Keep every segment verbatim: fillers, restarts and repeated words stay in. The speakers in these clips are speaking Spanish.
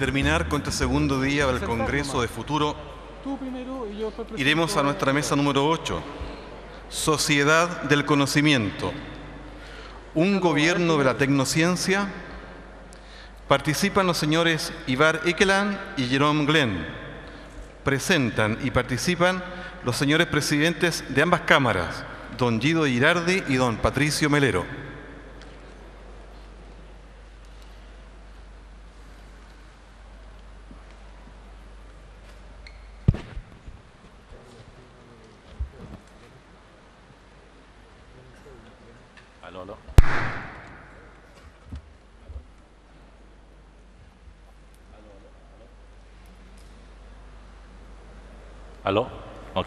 terminar con este segundo día del Congreso de Futuro, iremos a nuestra mesa número ocho, Sociedad del Conocimiento, un gobierno de la tecnociencia. Participan los señores Ivar Ekeland y Jerome Glenn. Presentan y participan los señores presidentes de ambas cámaras, don Guido Girardi y don Patricio Melero. Aló, aló. ¿Aló? Ok.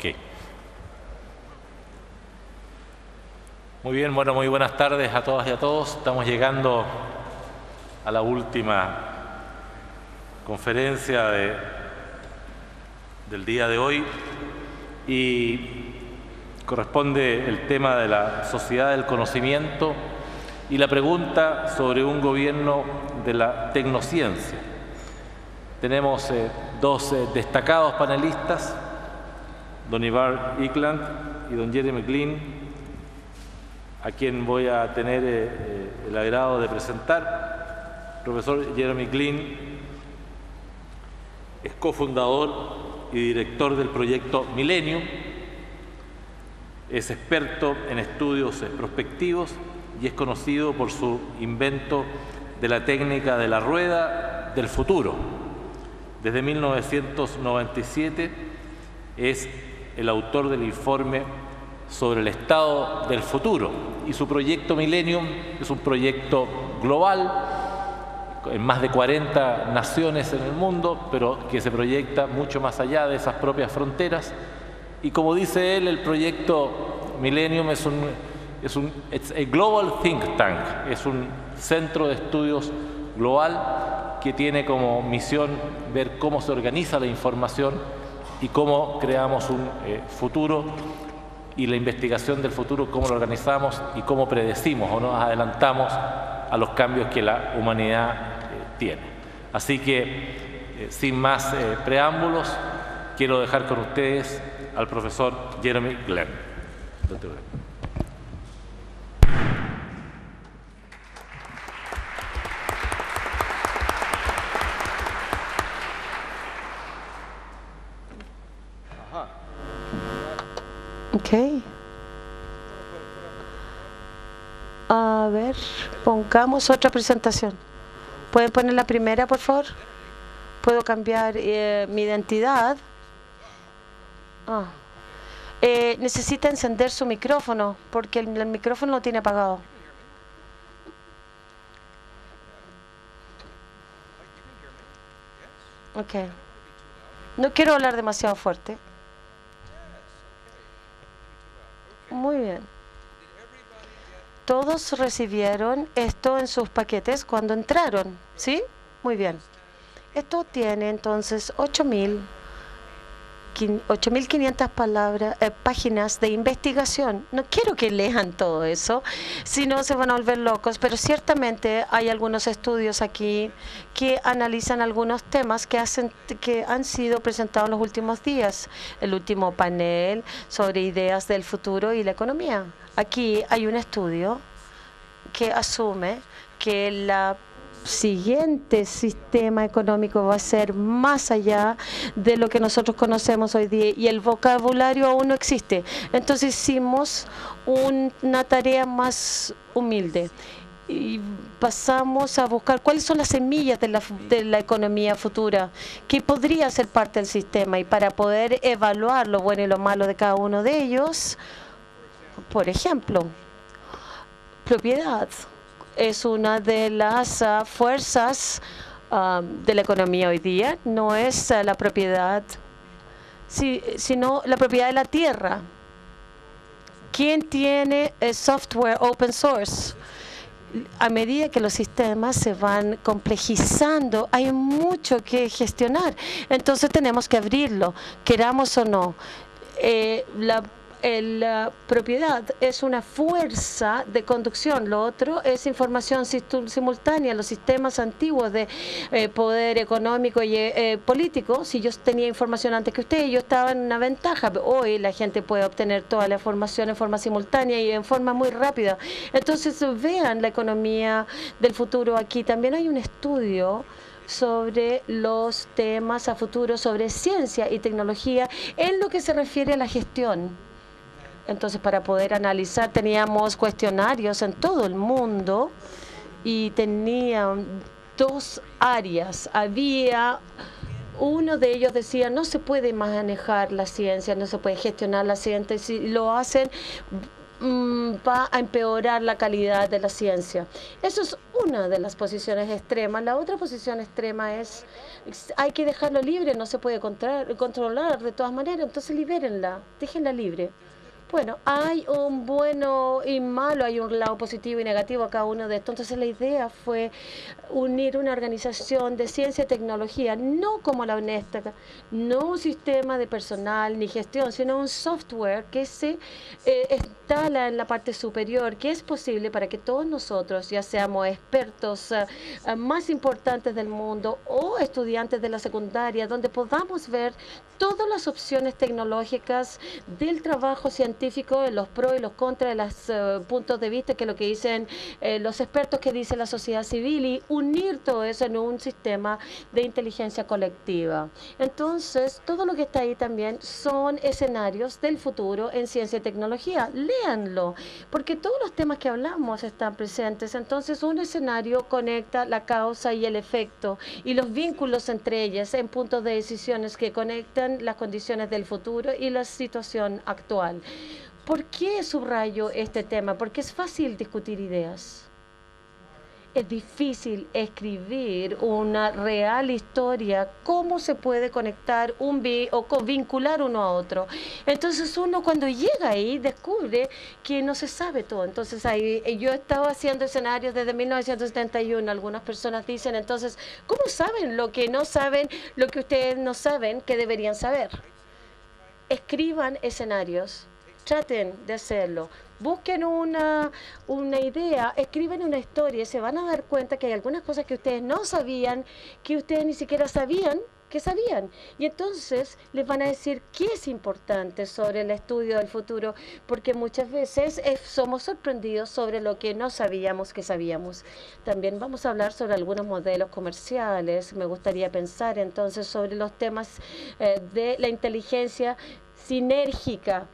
Muy bien, bueno, muy buenas tardes a todas y a todos. Estamos llegando a la última conferencia de, del día de hoy y corresponde el tema de la sociedad del conocimiento y la pregunta sobre un gobierno de la tecnociencia. Tenemos eh, dos eh, destacados panelistas, don Ivar Ekeland y don Jerome Glenn, a quien voy a tener eh, eh, el agrado de presentar. El profesor Jerome Glenn es cofundador y director del proyecto Millennium, es experto en estudios eh, prospectivos y es conocido por su invento de la técnica de la rueda del futuro. Desde mil novecientos noventa y siete es el autor del informe sobre el estado del futuro y su proyecto Millennium es un proyecto global en más de cuarenta naciones en el mundo, pero que se proyecta mucho más allá de esas propias fronteras. Y como dice él, el proyecto Millennium es un, es un it's a global think tank, es un centro de estudios global que tiene como misión ver cómo se organiza la información y cómo creamos un eh, futuro y la investigación del futuro, cómo lo organizamos y cómo predecimos o nos adelantamos a los cambios que la humanidad eh, tiene. Así que, eh, sin más eh, preámbulos, quiero dejar con ustedes al profesor Jerome Glenn. Ok. A ver, pongamos otra presentación. ¿Pueden poner la primera, por favor? ¿Puedo cambiar eh, mi identidad? Ah. Eh, necesita encender su micrófono porque el, el micrófono lo tiene apagado. Ok. No quiero hablar demasiado fuerte. Muy bien. Todos recibieron esto en sus paquetes cuando entraron, ¿sí? Muy bien. Esto tiene entonces ocho mil quinientas palabras, eh, páginas de investigación. No quiero que lean todo eso, si no se van a volver locos, pero ciertamente hay algunos estudios aquí que analizan algunos temas que, hacen, que han sido presentados en los últimos días. El último panel sobre ideas del futuro y la economía. Aquí hay un estudio que asume que la siguiente sistema económico va a ser más allá de lo que nosotros conocemos hoy día y el vocabulario aún no existe. Entonces hicimos un, una tarea más humilde y pasamos a buscar cuáles son las semillas de la, de la economía futura que podría ser parte del sistema, y para poder evaluar lo bueno y lo malo de cada uno de ellos, por ejemplo, propiedad es una de las uh, fuerzas uh, de la economía hoy día. No es uh, la propiedad, si, sino la propiedad de la tierra. ¿Quién tiene el software open source? A medida que los sistemas se van complejizando, hay mucho que gestionar. Entonces tenemos que abrirlo, queramos o no. Eh, la la propiedad es una fuerza de conducción, lo otro es información simultánea. Los sistemas antiguos de eh, poder económico y eh, político, si yo tenía información antes que usted, yo estaba en una ventaja. Hoy la gente puede obtener toda la información en forma simultánea y en forma muy rápida. Entonces vean la economía del futuro aquí. También hay un estudio sobre los temas a futuro, sobre ciencia y tecnología en lo que se refiere a la gestión. Entonces, para poder analizar, teníamos cuestionarios en todo el mundo y tenían dos áreas. Había uno de ellos decía, no se puede manejar la ciencia, no se puede gestionar la ciencia, si lo hacen va a empeorar la calidad de la ciencia. Eso es una de las posiciones extremas. La otra posición extrema es, hay que dejarlo libre, no se puede controlar de todas maneras, entonces libérenla, déjenla libre. Bueno, hay un bueno y malo, hay un lado positivo y negativo a cada uno de estos. Entonces la idea fue unir una organización de ciencia y tecnología, no como la honesta, no un sistema de personal ni gestión, sino un software que se eh, instala en la parte superior, que es posible para que todos nosotros, ya seamos expertos uh, más importantes del mundo o estudiantes de la secundaria, donde podamos ver todas las opciones tecnológicas del trabajo científico, los pros y los contras de los uh, puntos de vista, que es lo que dicen eh, los expertos, que dice la sociedad civil, y unir todo eso en un sistema de inteligencia colectiva. Entonces, todo lo que está ahí también son escenarios del futuro en ciencia y tecnología. Léanlo, porque todos los temas que hablamos están presentes. Entonces, un escenario conecta la causa y el efecto y los vínculos entre ellas en puntos de decisiones que conectan las condiciones del futuro y la situación actual. ¿Por qué subrayo este tema? Porque es fácil discutir ideas. Es difícil escribir una real historia, cómo se puede conectar un vi o vincular uno a otro. Entonces uno cuando llega ahí descubre que no se sabe todo. Entonces ahí yo he estado haciendo escenarios desde mil novecientos setenta y uno. Algunas personas dicen, entonces, ¿cómo saben lo que no saben, lo que ustedes no saben que deberían saber? Escriban escenarios. Traten de hacerlo. Busquen una, una idea, escriben una historia y se van a dar cuenta que hay algunas cosas que ustedes no sabían, que ustedes ni siquiera sabían que sabían. Y entonces les van a decir qué es importante sobre el estudio del futuro, porque muchas veces es, somos sorprendidos sobre lo que no sabíamos que sabíamos. También vamos a hablar sobre algunos modelos comerciales. Me gustaría pensar entonces sobre los temas eh, de la inteligencia sinérgica.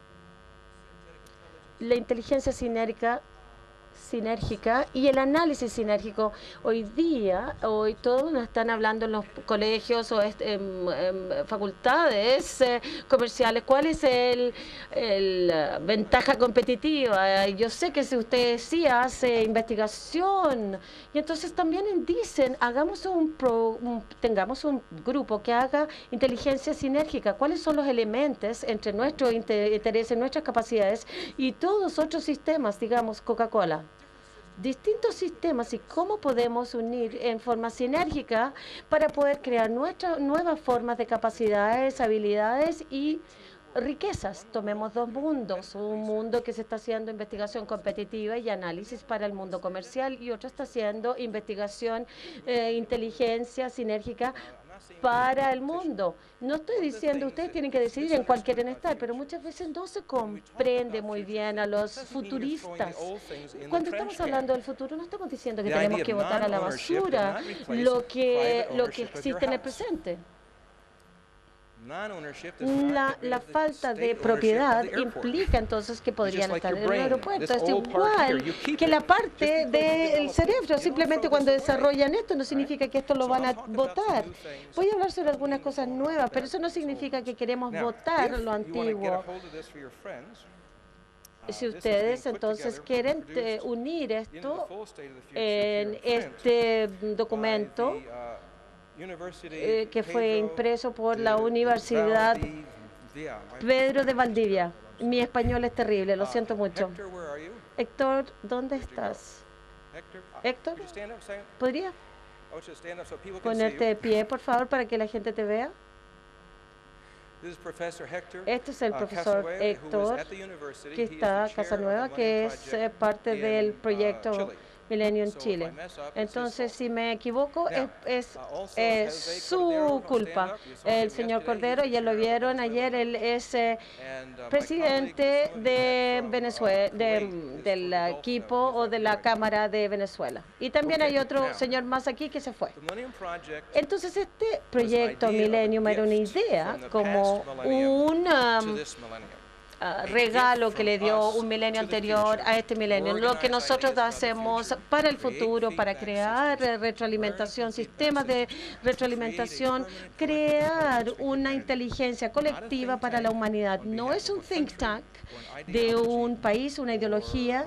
La inteligencia sinérgica, sinérgica y el análisis sinérgico. Hoy día, hoy todos nos están hablando en los colegios o este, en, en facultades eh, comerciales. ¿Cuál es el, el uh, ventaja competitiva? Yo sé que si usted sí hace investigación y entonces también dicen, hagamos un, pro, un tengamos un grupo que haga inteligencia sinérgica. ¿Cuáles son los elementos entre nuestros intereses, nuestras capacidades y todos otros sistemas, digamos Coca-Cola? Distintos sistemas y cómo podemos unir en forma sinérgica para poder crear nuestras nuevas formas de capacidades, habilidades y riquezas. Tomemos dos mundos, un mundo que se está haciendo investigación competitiva y análisis para el mundo comercial y otro está haciendo investigación, eh, inteligencia sinérgica para el mundo. No estoy diciendo ustedes tienen que decidir en cuál quieren estar, pero muchas veces no se comprende muy bien a los futuristas. Cuando estamos hablando del futuro, no estamos diciendo que tenemos que botar a la basura lo que, lo que existe en el presente. La, la falta de propiedad implica entonces que podrían estar en el aeropuerto. Es igual que la parte del cerebro. Simplemente cuando desarrollan esto no significa que esto lo van a votar. Voy a hablar sobre algunas cosas nuevas, pero eso no significa que queremos votar lo antiguo. Si ustedes entonces quieren te, unir esto en este documento, Eh, que fue impreso por la Universidad Pedro de Valdivia. Mi español es terrible, lo siento mucho. Héctor, ¿dónde estás? Héctor, ¿podría ponerte de pie, por favor, para que la gente te vea? Este es el profesor Héctor, que está a Casanueva, que es eh, parte del proyecto Milenio en Chile. Entonces, si me equivoco, es, es, es su culpa. El señor Cordero, ya lo vieron ayer, él es eh, presidente de Venezuela, de, del equipo o de la Cámara de Venezuela. Y también hay otro señor más aquí que se fue. Entonces, este proyecto Millennium era una idea como un um, Uh, regalo que le dio un milenio anterior a este milenio. Lo que nosotros hacemos para el futuro, para crear retroalimentación, sistemas de retroalimentación, crear una inteligencia colectiva para la humanidad. No es un think tank de un país, una ideología,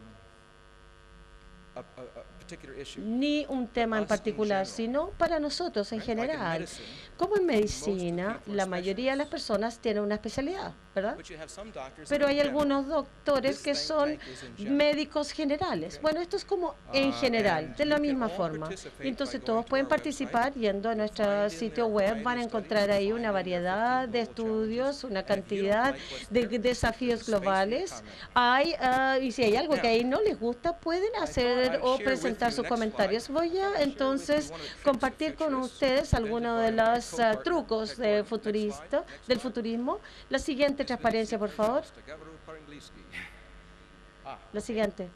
ni un tema en particular, sino para nosotros en general. Como en medicina, la mayoría de las personas tienen una especialidad, ¿verdad? Pero hay algunos doctores que son médicos generales. Bueno, esto es como en general, de la misma forma. Entonces todos pueden participar yendo a nuestro sitio web. Van a encontrar ahí una variedad de estudios, una cantidad de desafíos globales. Hay, uh, y si hay algo que ahí no les gusta, pueden hacer o presentar sus comentarios. Voy a entonces compartir con ustedes algunos de los uh, trucos de futurista, del futurismo. La siguiente transparencia, por favor. La siguiente.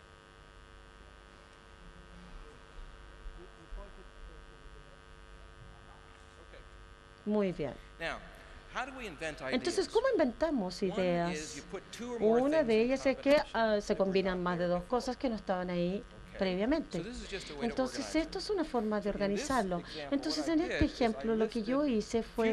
Muy bien. Entonces, ¿cómo inventamos ideas? Una de ellas es que uh, se combinan más de dos cosas que no estaban ahí previamente. Entonces, esto es una forma de organizarlo. Entonces, en este ejemplo, lo que yo hice fue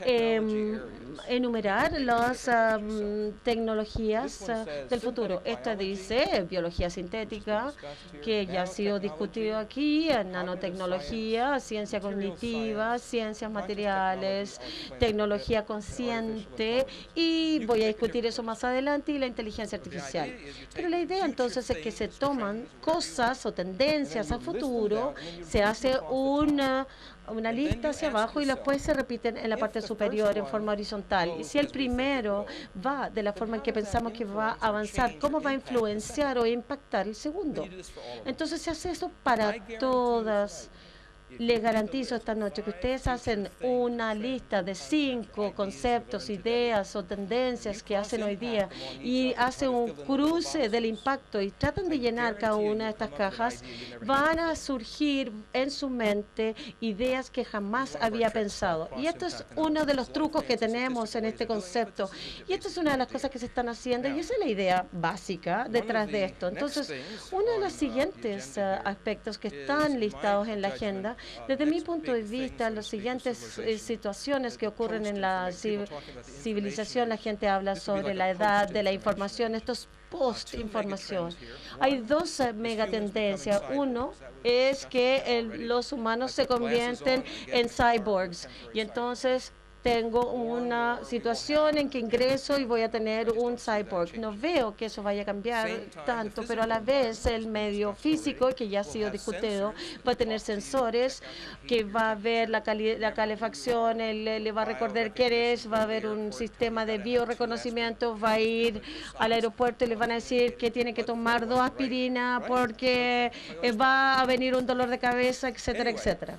eh, enumerar las um, tecnologías uh, del futuro. Esta dice biología sintética, que ya ha sido discutido aquí, nanotecnología, ciencia cognitiva, ciencias materiales, tecnología consciente, y voy a discutir eso más adelante, y la inteligencia artificial. Pero la idea entonces es que se toman cosas o tendencias al futuro, se hace una, una lista hacia abajo y después se repiten en la parte superior en forma horizontal. Y si el primero va de la forma en que pensamos que va a avanzar, ¿cómo va a influenciar o impactar el segundo? Entonces se hace eso para todas. Les garantizo esta noche que ustedes hacen una lista de cinco conceptos, ideas o tendencias que hacen hoy día y hacen un cruce del impacto y tratan de llenar cada una de estas cajas, van a surgir en su mente ideas que jamás había pensado. Y esto es uno de los trucos que tenemos en este concepto. Y esto es una de las cosas que se están haciendo y esa es la idea básica detrás de esto. Entonces, uno de los siguientes uh, aspectos que están listados en la agenda, desde mi punto de vista, las siguientes eh, situaciones que ocurren en la civilización, la gente habla sobre la edad de la información, esto es post-información. Hay dos uh, megatendencias. Uno es que el, los humanos se convierten en cyborgs y entonces tengo una situación en que ingreso y voy a tener un cyborg. No veo que eso vaya a cambiar tanto, pero a la vez el medio físico, que ya ha sido discutido, va a tener sensores, que va a ver la, la calefacción, él, le va a recordar quién es, va a haber un sistema de bioreconocimiento, va a ir al aeropuerto y le van a decir que tiene que tomar dos aspirinas porque va a venir un dolor de cabeza, etcétera, etcétera.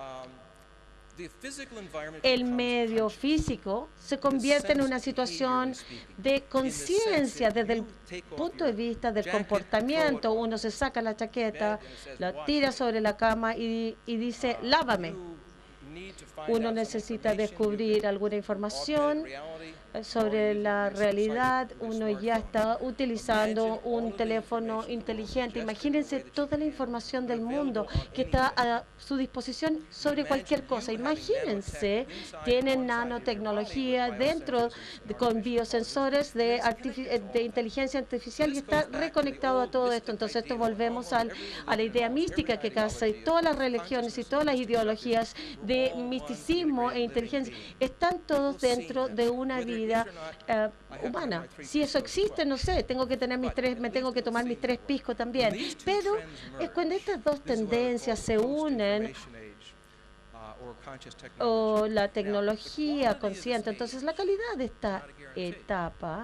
El medio físico se convierte en una situación de conciencia desde el punto de vista del comportamiento. Uno se saca la chaqueta, la tira sobre la cama y, y dice, lávame. Uno necesita descubrir alguna información sobre la realidad. Uno ya está utilizando un teléfono inteligente. Imagínense toda la información del mundo que está a su disposición sobre cualquier cosa. Imagínense, tienen nanotecnología dentro de, con biosensores de, de inteligencia artificial y está reconectado a todo esto. Entonces, esto volvemos al, a la idea mística que casi todas las religiones y todas las ideologías de misticismo e inteligencia están todos dentro de una vida Uh, humana. Si eso existe, no sé, tengo que tener mis tres, me tengo que tomar mis tres piscos también. Pero es cuando estas dos tendencias se unen o la tecnología consciente. Entonces, la calidad de esta etapa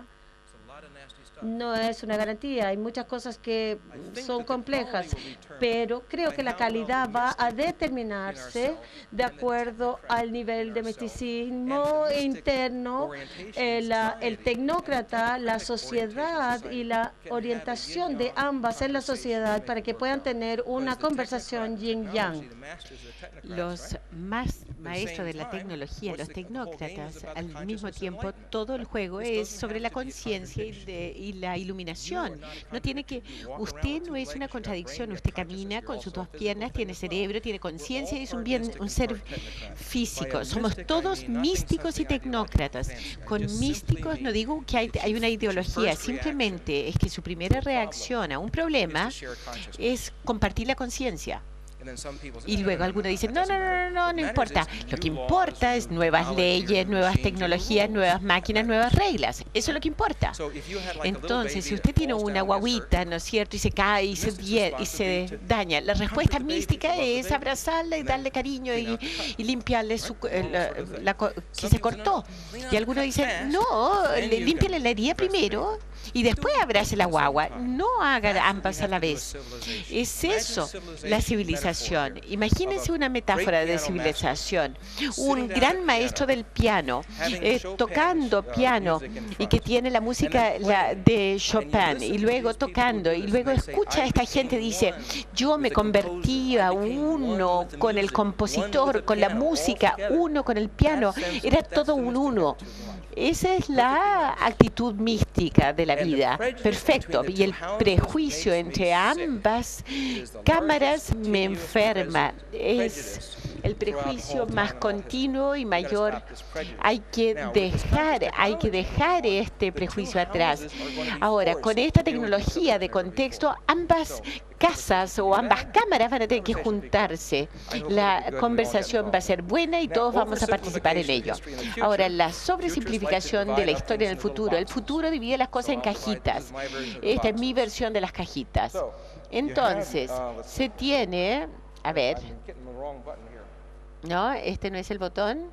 no es una garantía. Hay muchas cosas que son complejas, pero creo que la calidad va a determinarse de acuerdo al nivel de misticismo interno, el, el tecnócrata, la sociedad y la orientación de ambas en la sociedad para que puedan tener una conversación yin-yang. Los más maestros de la tecnología, los tecnócratas, al mismo tiempo, todo el juego es sobre la conciencia y, de, y la iluminación. No tiene que, usted no es una contradicción, usted camina con sus dos piernas, tiene cerebro, tiene conciencia y es un bien, un ser físico. Somos todos místicos y tecnócratas. Con místicos no digo que hay, hay una ideología, simplemente es que su primera reacción a un problema es compartir la conciencia. Y luego algunos dicen, no, no, no, no, no importa. Lo que importa es nuevas leyes, nuevas tecnologías, nuevas máquinas, nuevas reglas. Eso es lo que importa. Entonces, si usted tiene una guaguita, ¿no es cierto?, y se cae y se, y se daña, la respuesta mística es abrazarla y darle cariño y, y limpiarle su, la, la, que se cortó. Y algunos dicen, no, límpiale la herida primero y después abrace la guagua. No haga ambas a la vez. Es eso, la civilización. Imagínense una metáfora de civilización. Un gran maestro del piano, eh, tocando piano y que tiene la música la, de Chopin, y luego tocando, y luego escucha a esta gente, dice, yo me convertí a uno con el compositor, con la música, uno con el piano. Era todo un uno. Esa es la actitud mística de la vida. Perfecto. Y el prejuicio entre ambas cámaras me enferma. Es el prejuicio más continuo y mayor. Hay que dejar, hay que dejar este prejuicio atrás. Ahora, con esta tecnología de contexto, ambas casas o ambas cámaras van a tener que juntarse. La conversación va a ser buena y todos vamos a participar en ello. Ahora, la sobresimplificación de la historia del futuro. El futuro divide las cosas en cajitas. Esta es mi versión de las cajitas. Entonces, se tiene... A ver. No, este no es el botón.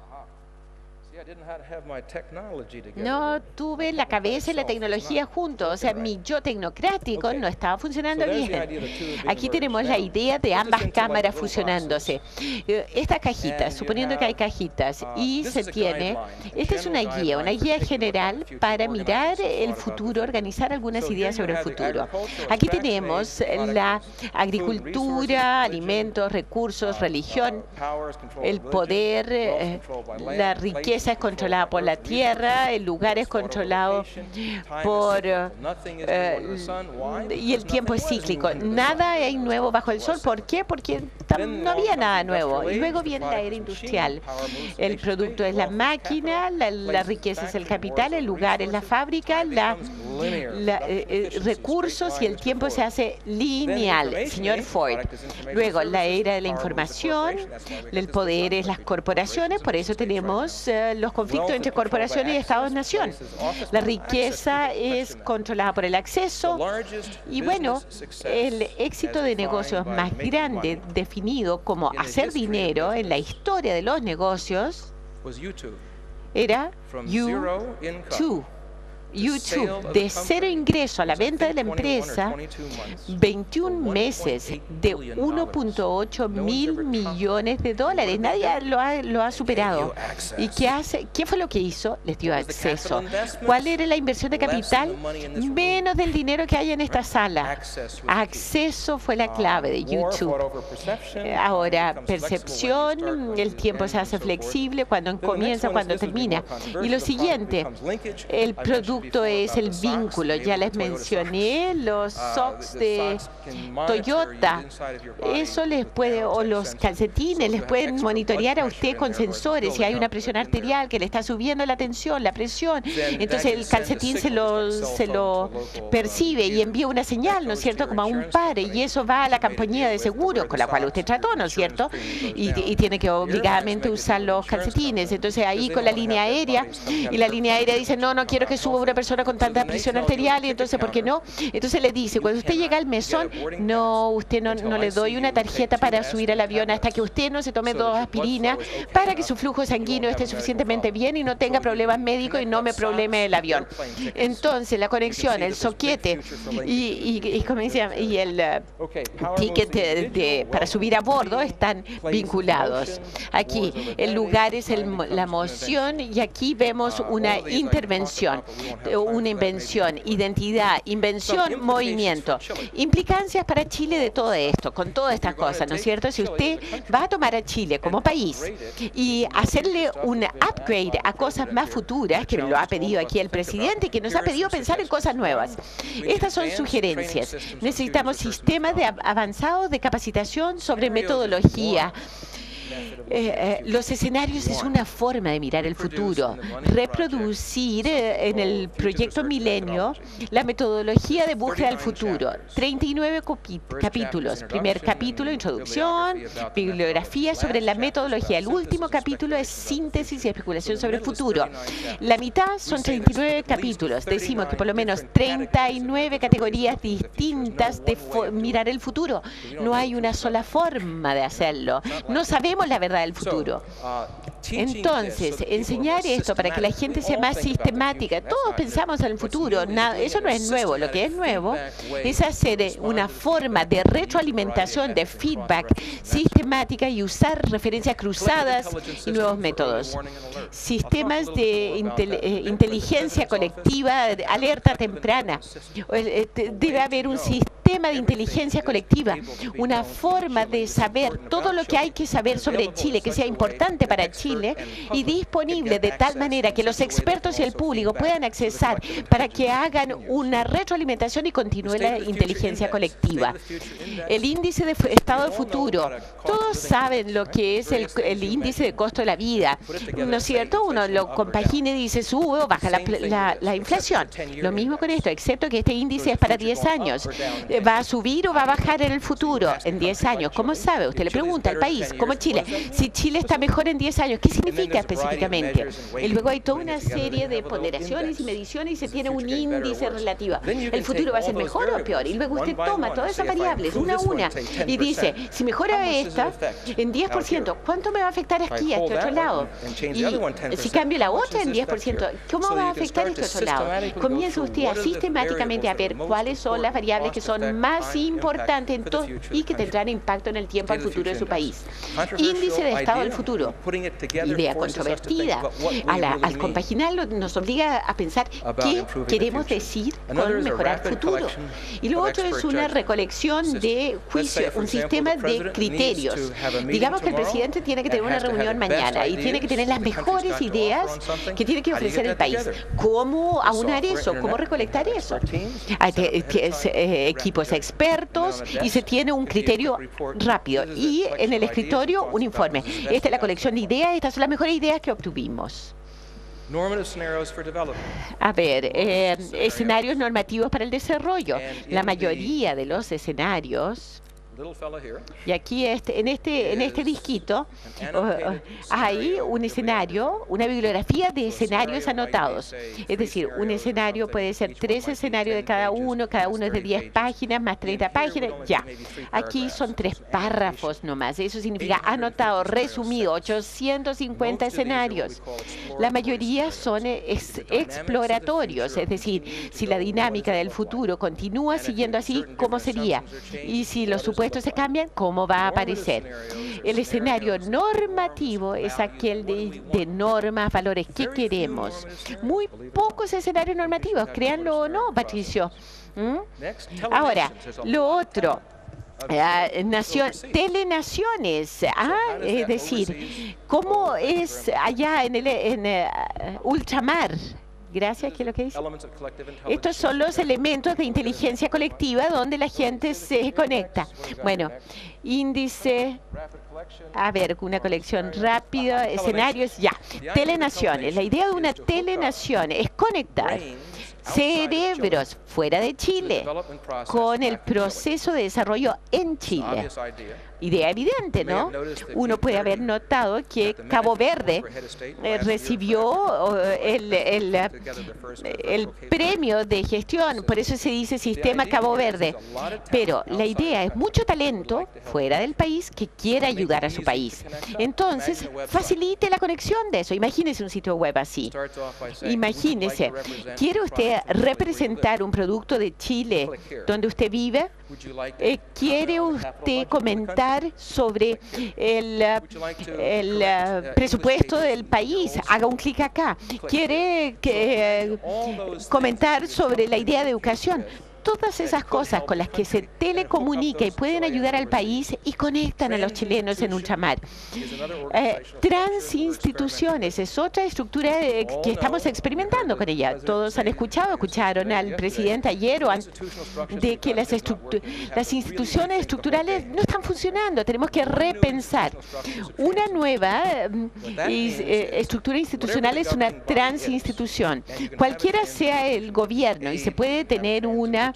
No tuve la cabeza y la tecnología juntos, o sea, mi yo tecnocrático no estaba funcionando bien. Aquí tenemos la idea de ambas cámaras fusionándose. Estas cajitas, suponiendo que hay cajitas, y se tiene, esta es una guía, una guía general para mirar el futuro, organizar algunas ideas sobre el futuro. Aquí tenemos la agricultura, alimentos, recursos, religión, el poder, eh, la riqueza es controlada por la tierra, el lugar es controlado por... Eh, y el tiempo es cíclico. Nada hay nuevo bajo el sol. ¿Por qué? Porque no había nada nuevo. Y luego viene la era industrial. El producto es la máquina, la, la riqueza es el capital, el lugar es la fábrica, la, la eh, recursos y el tiempo se hace lineal. Señor Ford. Luego, la era de la información, el poder es las corporaciones, por eso tenemos eh, los conflictos entre corporaciones y Estados-nación. La riqueza es controlada por el acceso y, bueno, el éxito de negocios más grande definido como hacer dinero en la historia de los negocios era YouTube. YouTube, de cero ingreso a la venta de la empresa, veintiún meses de uno punto ocho mil millones de dólares. Nadie lo ha, lo ha superado. ¿Y qué hace? ¿Qué fue lo que hizo? Les dio acceso. ¿Cuál era la inversión de capital? Menos del dinero que hay en esta sala. Acceso fue la clave de YouTube. Ahora, percepción, el tiempo se hace flexible, cuando comienza, cuando termina. Y lo siguiente, el producto es el vínculo. Ya les mencioné los socks de Toyota. Eso les puede, o los calcetines, les pueden monitorear a usted con sensores. Si hay una presión arterial que le está subiendo la tensión, la presión, entonces el calcetín se lo, se lo percibe y envía una señal, ¿no es cierto?, como a un par, y eso va a la compañía de seguro con la cual usted trató, ¿no es cierto?, y, y tiene que obligadamente usar los calcetines. Entonces ahí con la línea aérea, y la línea aérea dice, no, no quiero que suba una una persona con tanta presión arterial y entonces, ¿por qué no? Entonces le dice, cuando usted llega al mesón, no, usted no, no le doy una tarjeta para subir al avión hasta que usted no se tome dos aspirinas para que su flujo sanguíneo esté suficientemente bien y no tenga problemas médicos y no me probleme el avión. Entonces, la conexión, el soquete y, y, y, ¿cómo se llama? y el uh, ticket de, de, para subir a bordo están vinculados. Aquí, el lugar es el, la moción y aquí vemos una intervención, una invención, identidad, invención, movimiento. Implicancias para Chile de todo esto, con todas estas cosas, ¿no es cierto? Si usted va a tomar a Chile como país y hacerle un upgrade a cosas más futuras, que lo ha pedido aquí el presidente, que nos ha pedido pensar en cosas nuevas. Estas son sugerencias. Necesitamos sistemas de avanzados de capacitación sobre metodología. Eh, eh, los escenarios es una forma de mirar el futuro. Reproducir eh, en el proyecto Milenio la metodología de búsqueda del futuro. treinta y nueve capítulos. Primer capítulo, introducción, bibliografía sobre la metodología. El último capítulo es síntesis y especulación sobre el futuro. La mitad son treinta y nueve capítulos. Decimos que por lo menos treinta y nueve categorías distintas de mirar el futuro. No hay una sola forma de hacerlo. No sabemos la verdad del futuro. Entonces, enseñar esto para que la gente sea más sistemática. Todos pensamos en el futuro. Nada, eso no es nuevo. Lo que es nuevo es hacer una forma de retroalimentación, de feedback sistemática y usar referencias cruzadas y nuevos métodos. Sistemas de intel inteligencia colectiva, alerta temprana. Debe haber un sistema de inteligencia colectiva, una forma de saber todo lo que hay que saber sobre Chile, que sea importante para Chile y disponible de tal manera que los expertos y el público puedan accesar para que hagan una retroalimentación y continúe la inteligencia colectiva. El índice de estado de futuro. Todos saben lo que es el, el índice de costo de la vida, ¿no es cierto? Uno lo compagina y dice sube o baja la, la, la inflación. Lo mismo con esto, excepto que este índice es para diez años. ¿Va a subir o va a bajar en el futuro en diez años? ¿Cómo sabe? Usted le pregunta al país, como Chile. Si Chile está mejor en diez años, ¿qué significa específicamente? Y luego hay toda una serie de ponderaciones y mediciones y se tiene un índice relativo. ¿El futuro va a ser mejor o peor? Y luego usted toma todas esas variables, una a una, y dice, si mejora esta en diez por ciento, ¿cuánto me va a afectar aquí, a este otro lado? Y si cambio la otra en diez por ciento, ¿cómo va a afectar este otro lado? Comienza usted a sistemáticamente a ver cuáles son las variables que son más importantes en todo y que tendrán impacto en el tiempo al futuro de su país. Índice de estado del futuro. Idea controvertida. A la, al compaginarlo nos obliga a pensar qué queremos decir con mejorar el futuro. Y lo otro es una recolección de juicios, un sistema de criterios. Digamos que el presidente tiene que tener una reunión mañana y tiene que tener las mejores ideas que tiene que ofrecer el país. ¿Cómo aunar eso? ¿Cómo recolectar eso? Hay eh, equipos expertos y se tiene un criterio rápido. Y en el escritorio un informe. Esta es la colección de ideas, estas son las mejores ideas que obtuvimos. A ver, eh, escenarios normativos para el desarrollo. La mayoría de los escenarios, y aquí este, en este en este disquito uh, uh, hay un escenario, una bibliografía de escenarios anotados. Es decir, un escenario puede ser tres escenarios de cada uno, cada uno es de diez páginas, más treinta páginas, ya. Aquí son tres párrafos nomás, eso significa anotado, resumido, ochocientos cincuenta escenarios. La mayoría son ex exploratorios, es decir, si la dinámica del futuro continúa siguiendo así, ¿cómo sería? Y si los supuestos se cambian, ¿cómo va a aparecer? El escenario normativo es aquel de, de normas, valores. ¿Qué queremos? Muy pocos escenarios normativos, créanlo o no, Patricio. ¿Mm? Ahora, lo otro. Uh, nación, telenaciones, ah, es decir, ¿cómo es allá en el en, uh, ultramar? Gracias, ¿qué es lo que dice? Estos son los elementos de inteligencia colectiva donde la gente se conecta. Bueno, índice, a ver, una colección rápida, escenarios, ya. Telenaciones, la idea de una telenación es conectar cerebros fuera de Chile, con el proceso de desarrollo en Chile. Idea evidente, ¿no? Uno puede haber notado que Cabo Verde eh, recibió eh, el, el, el premio de gestión, por eso se dice Sistema Cabo Verde. Pero la idea es mucho talento fuera del país que quiera ayudar a su país. Entonces, facilite la conexión de eso. Imagínese un sitio web así. Imagínese, ¿quiere usted representar un producto de Chile donde usted vive? Eh, ¿Quiere usted comentar sobre el, el uh, presupuesto del país? Haga un clic acá. ¿Quiere que, uh, comentar sobre la idea de educación? Todas esas cosas con las que se telecomunica y pueden ayudar al país y conectan a los chilenos en ultramar. Eh, transinstituciones es otra estructura eh, que estamos experimentando con ella. Todos han escuchado, escucharon al presidente ayer o de que las, las instituciones estructurales no están funcionando. Tenemos que repensar. Una nueva eh, estructura institucional es una transinstitución. Cualquiera sea el gobierno y se puede tener una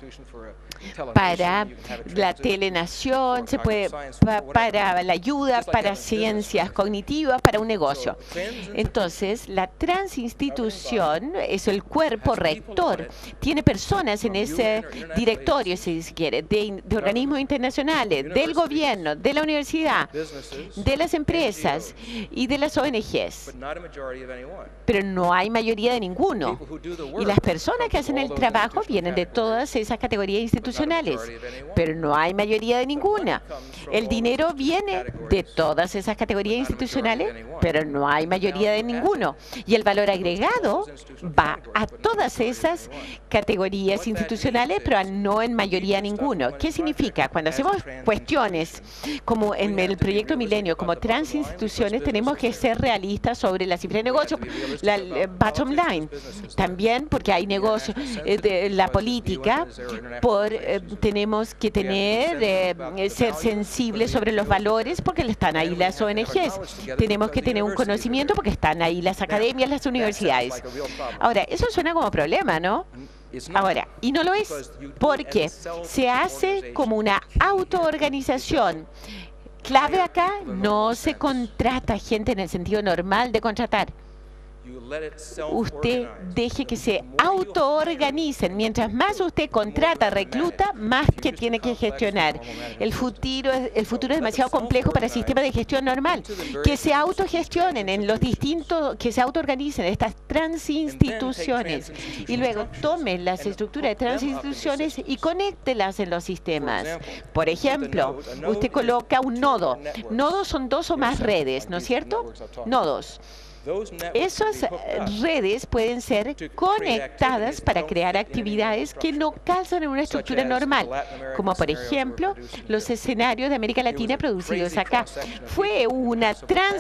para la telenación, se puede pa, para la ayuda, para ciencias cognitivas, para un negocio. Entonces, la transinstitución es el cuerpo rector. Tiene personas en ese directorio, si se quiere, de, de organismos internacionales, del gobierno, de la universidad, de las empresas y de las O N Ges. Pero no hay mayoría de ninguno. Y las personas que hacen el trabajo vienen de todas esas categorías institucionales. Pero no hay mayoría de ninguna. El dinero viene de todas esas categorías institucionales, pero no hay mayoría de ninguno. Y el valor agregado va a todas esas categorías institucionales, pero no en mayoría ninguno. ¿Qué significa? Cuando hacemos cuestiones como en el proyecto Milenio, como transinstituciones, tenemos que ser realistas sobre la cifra de negocio, la eh, bottom line. También porque hay negocio eh, de la política, por eh, tenemos que tener, eh, ser sensibles sobre los valores porque están ahí las O N Ges. Tenemos que tener un conocimiento porque están ahí las academias, las universidades. Ahora, eso suena como problema, ¿no? Ahora, y no lo es, porque se hace como una autoorganización. Clave acá, no se contrata gente en el sentido normal de contratar. Usted deje que se autoorganicen. Mientras más usted contrata, recluta, más que tiene que gestionar. El futuro, el futuro es demasiado complejo para el sistema de gestión normal. Que se autogestionen en los distintos, que se autoorganicen estas transinstituciones. Y luego tomen las estructuras de transinstituciones y conéctelas en los sistemas. Por ejemplo, usted coloca un nodo. Nodos son dos o más redes, ¿no es cierto? Nodos. Esas redes pueden ser conectadas para crear actividades que no calzan en una estructura normal, como por ejemplo los escenarios de América Latina producidos acá. Fue una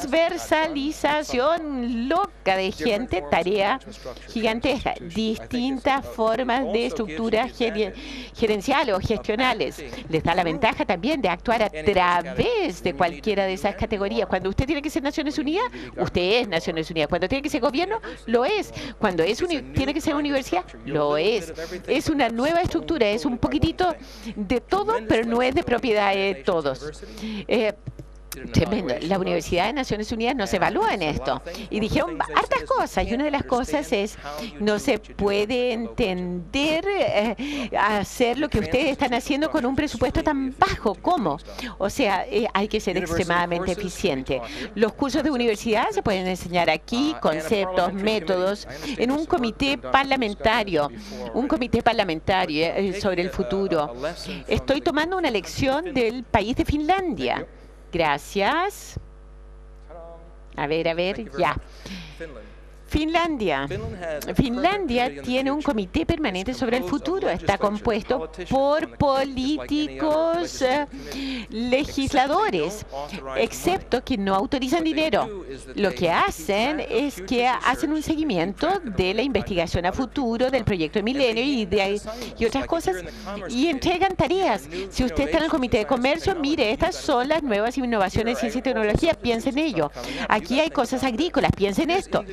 transversalización loca de gente, tarea gigantesca, distintas formas de estructuras gerenciales o gestionales. Les da la ventaja también de actuar a través de cualquiera de esas categorías. Cuando usted tiene que ser Naciones Unidas, usted es Naciones Unidas. Cuando tiene que ser gobierno, lo es. Cuando es tiene que ser universidad, lo es. Es una nueva estructura, es un poquitito de todo, pero no es de propiedad de todos. Eh, Tremendo. La Universidad de Naciones Unidas no se evalúa en esto. Y dijeron hartas cosas. Y una de las cosas es, no se puede entender eh, hacer lo que ustedes están haciendo con un presupuesto tan bajo. ¿Cómo? O sea, eh, hay que ser extremadamente eficiente. Los cursos de universidad se pueden enseñar aquí, conceptos, métodos, en un comité parlamentario. Un comité parlamentario eh, sobre el futuro. Estoy tomando una lección del país de Finlandia. Gracias. A ver, a ver, ya. Finlandia. Finlandia tiene un comité permanente sobre el futuro. Está compuesto por políticos eh, legisladores, excepto que no autorizan dinero. Lo que hacen es que hacen un seguimiento de la investigación a futuro del proyecto de Milenio y, de, y otras cosas y entregan tareas. Si usted está en el comité de comercio, mire, estas son las nuevas innovaciones en ciencia y tecnología, piense en ello. Aquí hay cosas agrícolas, piense en esto.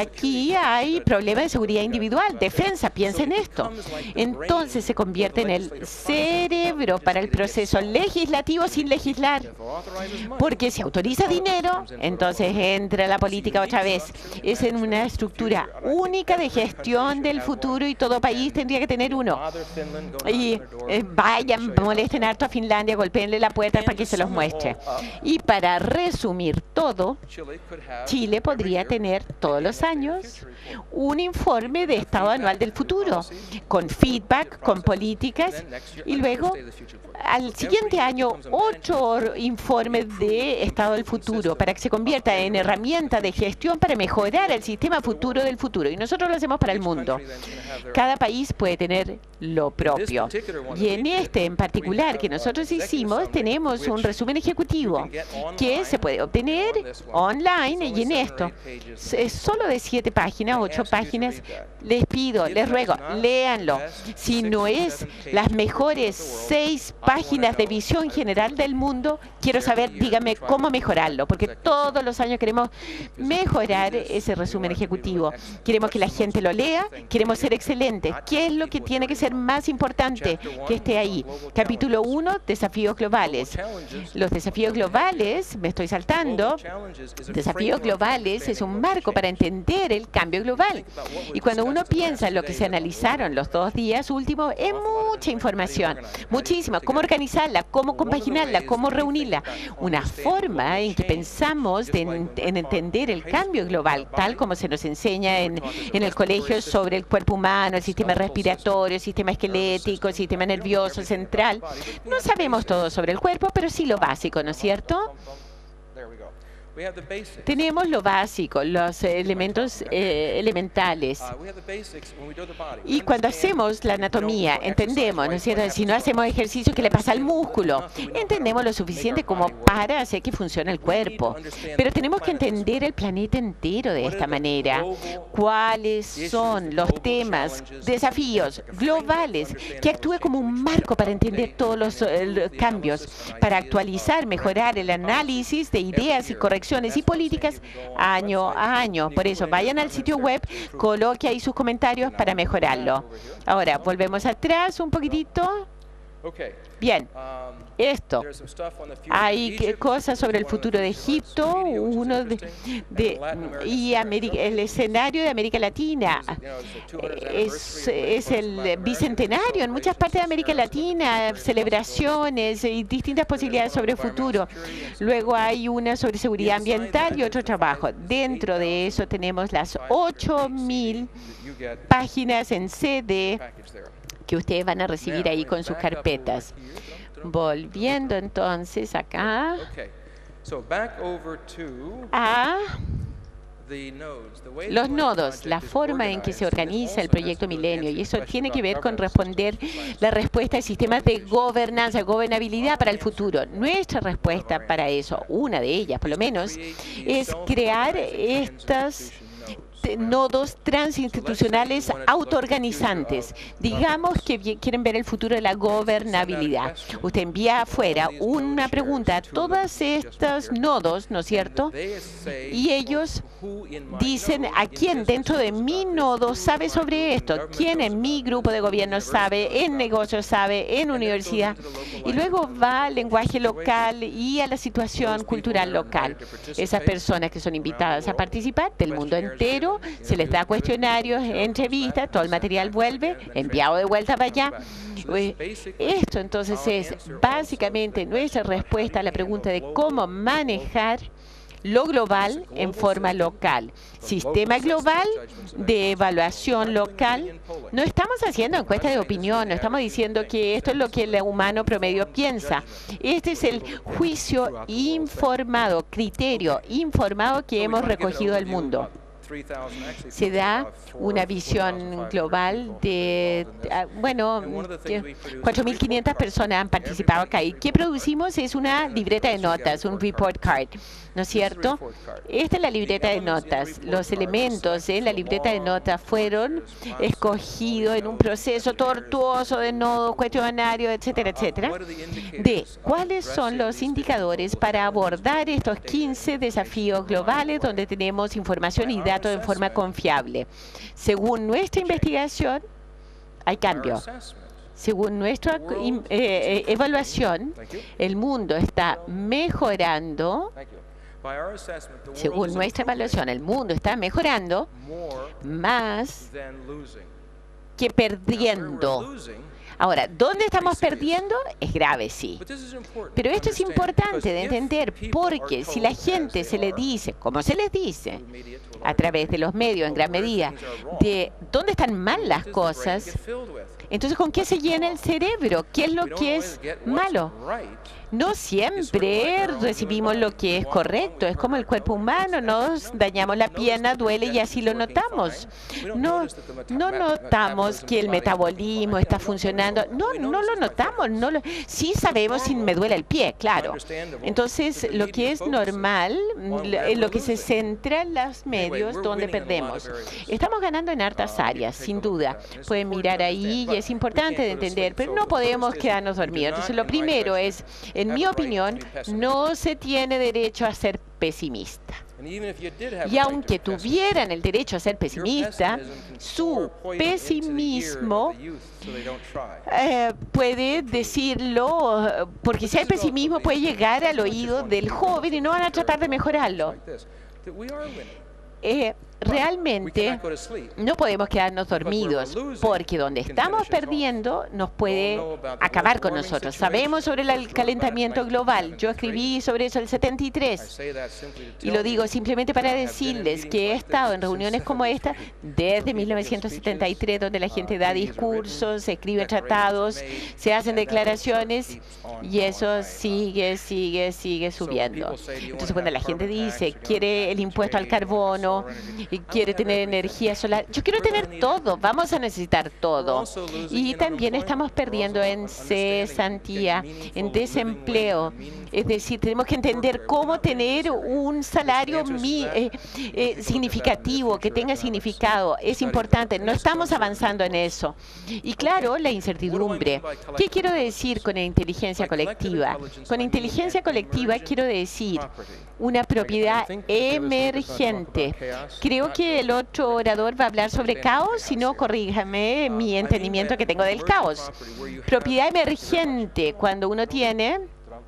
aquí hay problemas de seguridad individual, defensa, piensa en esto. Entonces se convierte en el cerebro para el proceso legislativo sin legislar. Porque si autoriza dinero, entonces entra la política otra vez. Es en una estructura única de gestión del futuro y todo país tendría que tener uno. Y eh, vayan, molesten harto a Finlandia, golpeenle la puerta para que se los muestre. Y para resumir todo, Chile podría tener todos los años un informe de estado anual del futuro, con feedback, con políticas, y luego al siguiente año otro informe de estado del futuro para que se convierta en herramienta de gestión para mejorar el sistema futuro del futuro. Y nosotros lo hacemos para el mundo. Cada país puede tener lo propio. Y en este en particular que nosotros hicimos, tenemos un resumen ejecutivo que se puede obtener online, y en esto es solo de siete páginas, ocho páginas. Les pido, les ruego, léanlo. Si no es las mejores seis páginas de visión general del mundo, quiero saber, dígame cómo mejorarlo, porque todos los años queremos mejorar ese resumen ejecutivo. Queremos que la gente lo lea, queremos ser excelentes. ¿Qué es lo que tiene que ser más importante que esté ahí? Capítulo uno, desafíos globales. Los desafíos globales, me estoy saltando, desafíos globales es un marco para entender el cambio global. Y cuando uno piensa en lo que se analizaron los dos días últimos, es mucha información, muchísima. ¿Cómo organizarla? ¿Cómo compaginarla? ¿Cómo reunirla? Una forma en que pensamos de, en, en entender el cambio global, tal como se nos enseña en, en el colegio sobre el cuerpo humano, el sistema respiratorio, el sistema esquelético, el sistema nervioso central. No sabemos todo sobre el cuerpo, pero sí lo básico, ¿no es cierto? Tenemos lo básico, los elementos eh, elementales. Y cuando hacemos la anatomía, entendemos, ¿no es cierto? Si no hacemos ejercicio, ¿qué le pasa al músculo? Entendemos lo suficiente como para hacer que funcione el cuerpo. Pero tenemos que entender el planeta entero de esta manera. ¿Cuáles son los temas, desafíos globales que actúe como un marco para entender todos los eh, cambios, para actualizar, mejorar el análisis de ideas y correcciones y políticas año a año? Por eso, vayan al sitio web, coloque ahí sus comentarios para mejorarlo. Ahora, volvemos atrás un poquitito. Bien, esto. Hay cosas sobre el futuro de Egipto, uno de, de, y América, el escenario de América Latina. Es, es el bicentenario en muchas partes de América Latina, celebraciones y distintas posibilidades sobre el futuro. Luego hay una sobre seguridad ambiental y otro trabajo. Dentro de eso tenemos las ocho mil páginas en C D que ustedes van a recibir ahí con sus carpetas. Volviendo entonces acá a los nodos, la forma en que se organiza el proyecto Milenio, y eso tiene que ver con responder la respuesta de sistemas de gobernanza, gobernabilidad para el futuro. Nuestra respuesta para eso, una de ellas por lo menos, es crear estas nodos transinstitucionales autoorganizantes. Digamos que quieren ver el futuro de la gobernabilidad. Usted envía afuera una pregunta a todos estos nodos, ¿no es cierto? Y ellos dicen a quién dentro de mi nodo sabe sobre esto, quién en mi grupo de gobierno sabe, en negocios sabe, en universidad. Y luego va al lenguaje local y a la situación cultural local. Esas personas que son invitadas a participar del mundo entero, se les da cuestionarios, entrevistas, todo el material vuelve, enviado de vuelta para allá. Esto entonces es básicamente nuestra respuesta a la pregunta de cómo manejar lo global en forma local. Sistema global de evaluación local. No estamos haciendo encuestas de opinión, no estamos diciendo que esto es lo que el humano promedio piensa. Este es el juicio informado, criterio informado que hemos recogido del mundo. Se da una visión global de, bueno, cuatro mil quinientas personas han participado acá. ¿Y qué producimos? Es una libreta de notas, un report card, ¿no es cierto? Esta es la libreta de notas. Los elementos en la libreta de notas fueron escogidos en un proceso tortuoso de nodos, cuestionarios, etcétera, etcétera, de cuáles son los indicadores para abordar estos quince desafíos globales donde tenemos información y datos datos en forma confiable. Según nuestra investigación, hay cambio. Según nuestra eh, eh, evaluación, el mundo está mejorando. Según nuestra evaluación, el mundo está mejorando más que perdiendo. Ahora, ¿dónde estamos perdiendo? Es grave, sí. Pero esto es importante de entender, porque si la gente se le dice, como se les dice, a través de los medios en gran medida, de dónde están mal las cosas, entonces ¿con qué se llena el cerebro? ¿Qué es lo que es malo? No siempre recibimos lo que es correcto. Es como el cuerpo humano. Nos dañamos la pierna, duele y así lo notamos. No, no notamos que el metabolismo está funcionando. No, no lo notamos. No lo, sí sabemos si me duele el pie, claro. Entonces, lo que es normal, en lo que se centra en los medios donde perdemos. Estamos ganando en hartas áreas, sin duda. Pueden mirar ahí y es importante de entender, pero no podemos quedarnos dormidos. Entonces, lo primero es, en mi opinión, no se tiene derecho a ser pesimista. Y aunque tuvieran el derecho a ser pesimista, su pesimismo eh, puede decirlo, porque si hay pesimismo puede llegar al oído del joven y no van a tratar de mejorarlo. Eh, realmente no podemos quedarnos dormidos, porque donde estamos perdiendo nos puede acabar con nosotros. Sabemos sobre el calentamiento global. Yo escribí sobre eso en el setenta y tres. Y lo digo simplemente para decirles que he estado en reuniones como esta desde mil novecientos setenta y tres, donde la gente da discursos, se escribe tratados, se hacen declaraciones, y eso sigue, sigue, sigue subiendo. Entonces, cuando la gente dice, quiere el impuesto al carbono, y quiere tener energía solar, yo quiero tener todo, vamos a necesitar todo. Y también estamos perdiendo en cesantía, en desempleo. Es decir, tenemos que entender cómo tener un salario mi, eh, eh, significativo, que tenga significado. Es importante, no estamos avanzando en eso. Y claro, la incertidumbre. ¿Qué quiero decir con la inteligencia colectiva? Con inteligencia colectiva quiero decir una propiedad emergente. Creo que el otro orador va a hablar sobre caos, si no, corríjame mi entendimiento que tengo del caos. Propiedad emergente, cuando uno tiene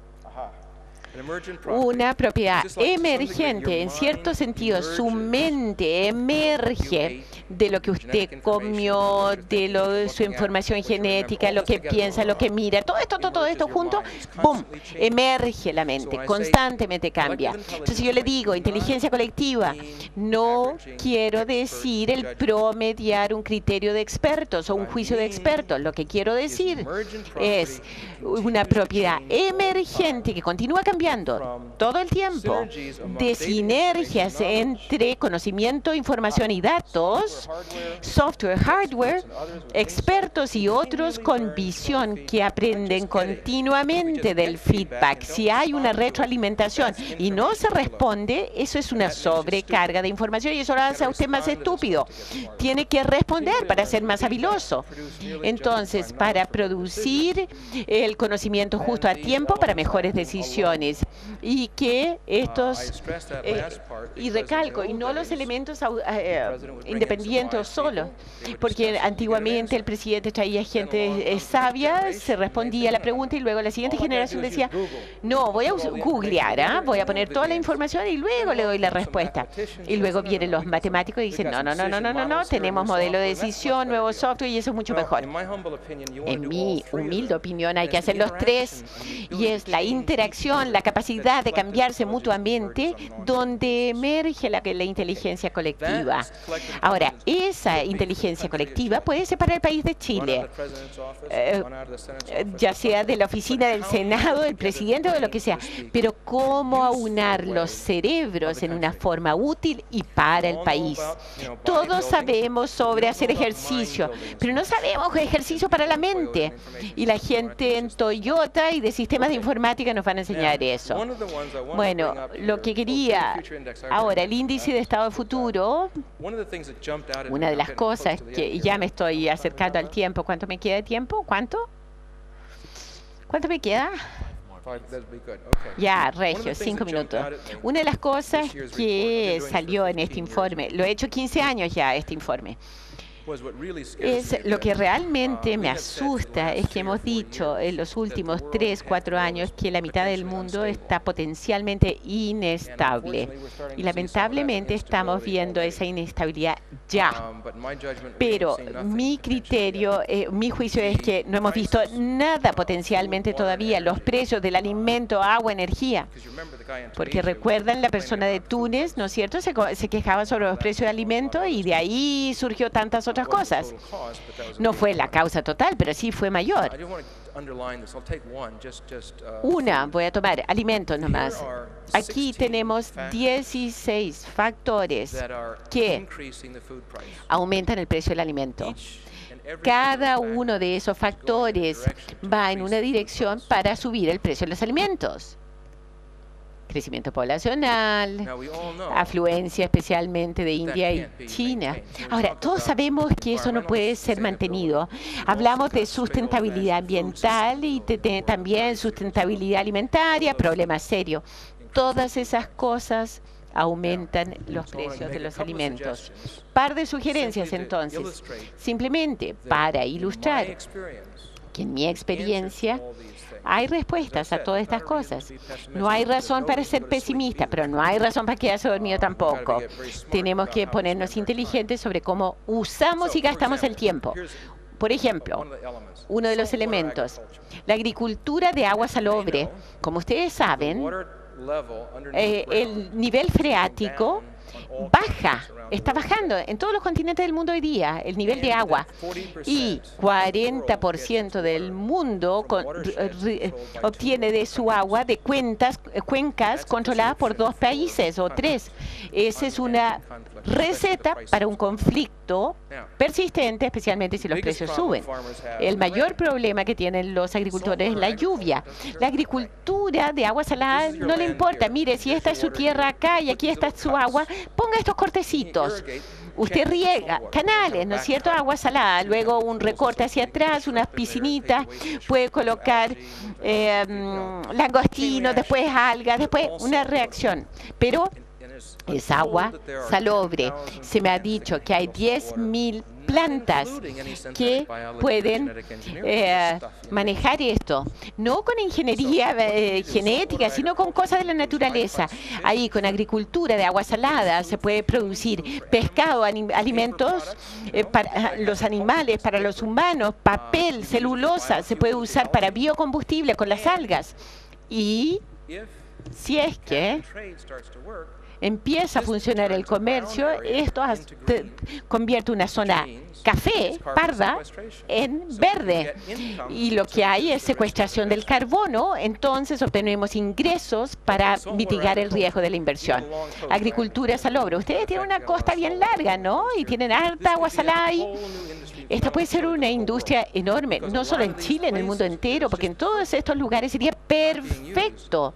una propiedad emergente, en cierto sentido, su mente emerge de lo que usted comió, de, lo, de su información genética, lo que piensa, lo que mira, todo esto, todo, todo esto junto, ¡boom!, emerge la mente, constantemente cambia. Entonces yo le digo, inteligencia colectiva, no quiero decir el promediar un criterio de expertos o un juicio de expertos. Lo que quiero decir es una propiedad emergente que continúa cambiando todo el tiempo, de sinergias entre conocimiento, información y datos, software, hardware, expertos y otros con visión que aprenden continuamente del feedback. Si hay una retroalimentación y no se responde, eso es una sobrecarga de información y eso lo hace a usted más estúpido. Tiene que responder para ser más habiloso. Entonces, para producir el conocimiento justo a tiempo para mejores decisiones. Y que estos, eh, y recalco, y no los elementos eh, independientes solo, porque antiguamente el presidente traía gente eh, sabia, se respondía a la pregunta y luego la siguiente generación decía, no, voy a googlear, ¿eh? voy a poner toda la información y luego le doy la respuesta. Y luego vienen los matemáticos y dicen, no, no, no, no, no, no, no, tenemos modelo de decisión, nuevo software y eso es mucho mejor. En mi humilde opinión hay que hacer los tres, y es la interacción, la capacidad de cambiarse mutuamente, donde emerge la, la inteligencia colectiva. Ahora, esa inteligencia colectiva puede separar el país de Chile, eh, ya sea de la oficina del Senado, del presidente o de lo que sea, pero cómo aunar los cerebros en una forma útil y para el país. Todos sabemos sobre hacer ejercicio, pero no sabemos ejercicio para la mente. Y la gente en Toyota y de sistemas de informática nos van a enseñar eso. Bueno, lo que quería ahora, el índice de estado de futuro, una de las cosas que ya me estoy acercando al tiempo. ¿Cuánto me queda de tiempo? ¿Cuánto? ¿Cuánto me queda? Ya, Regio, cinco minutos. Una de las cosas que salió en este informe, lo he hecho quince años ya este informe, es lo que realmente me asusta, es que hemos dicho en los últimos tres, cuatro años que la mitad del mundo está potencialmente inestable. Y lamentablemente estamos viendo esa inestabilidad ya. Pero mi criterio, eh, mi juicio es que no hemos visto nada potencialmente todavía. Los precios del alimento, agua, energía. Porque recuerdan la persona de Túnez, ¿no es cierto? Se, se quejaba sobre los precios de alimentos y de ahí surgió tantas otras cosas. No fue la causa total, pero sí fue mayor. Una, voy a tomar alimentos nomás. Aquí tenemos dieciséis factores que aumentan el precio del alimento. Cada uno de esos factores va en una dirección para subir el precio de los alimentos. Crecimiento poblacional, afluencia especialmente de India y China. Ahora, todos sabemos que eso no puede ser mantenido. Hablamos de sustentabilidad ambiental y de, de, también sustentabilidad alimentaria, problema serio. Todas esas cosas aumentan los precios de los alimentos. Par de sugerencias entonces, simplemente para ilustrar que en mi experiencia hay respuestas a todas estas cosas. No hay razón para ser pesimista, pero no hay razón para quedarse dormido tampoco. Tenemos que ponernos inteligentes sobre cómo usamos y gastamos el tiempo. Por ejemplo, uno de los elementos, la agricultura de agua salobre. Como ustedes saben, eh, el nivel freático baja, está bajando en todos los continentes del mundo hoy día, el nivel de agua. Y cuarenta por ciento del mundo con, r, obtiene de su agua de cuentas, cuencas controladas por dos países o tres. Esa es una receta para un conflicto persistente, especialmente si los precios suben. El mayor problema que tienen los agricultores es la lluvia. La agricultura de agua salada no le importa. Mire, si esta es su tierra acá y aquí está su agua, ponga estos cortecitos. Usted riega canales, ¿no es cierto? Agua salada, luego un recorte hacia atrás, unas piscinitas, puede colocar eh, langostinos, después algas, después una reacción. Pero es agua salobre. Se me ha dicho que hay diez mil plantas que pueden eh, manejar esto, no con ingeniería eh, genética, sino con cosas de la naturaleza. Ahí con agricultura de agua salada se puede producir pescado, alimentos eh, para los animales, para los humanos, papel, celulosa, se puede usar para biocombustible con las algas. Y si es que empieza a funcionar el comercio, esto convierte una zona café, parda, en verde. Y lo que hay es secuestración del carbono, entonces obtenemos ingresos para mitigar el riesgo de la inversión. Agricultura salobre. Ustedes tienen una costa bien larga, ¿no? Y tienen harta agua salada ahí. Esta puede ser una industria enorme, no solo en Chile, en el mundo entero, porque en todos estos lugares sería perfecto.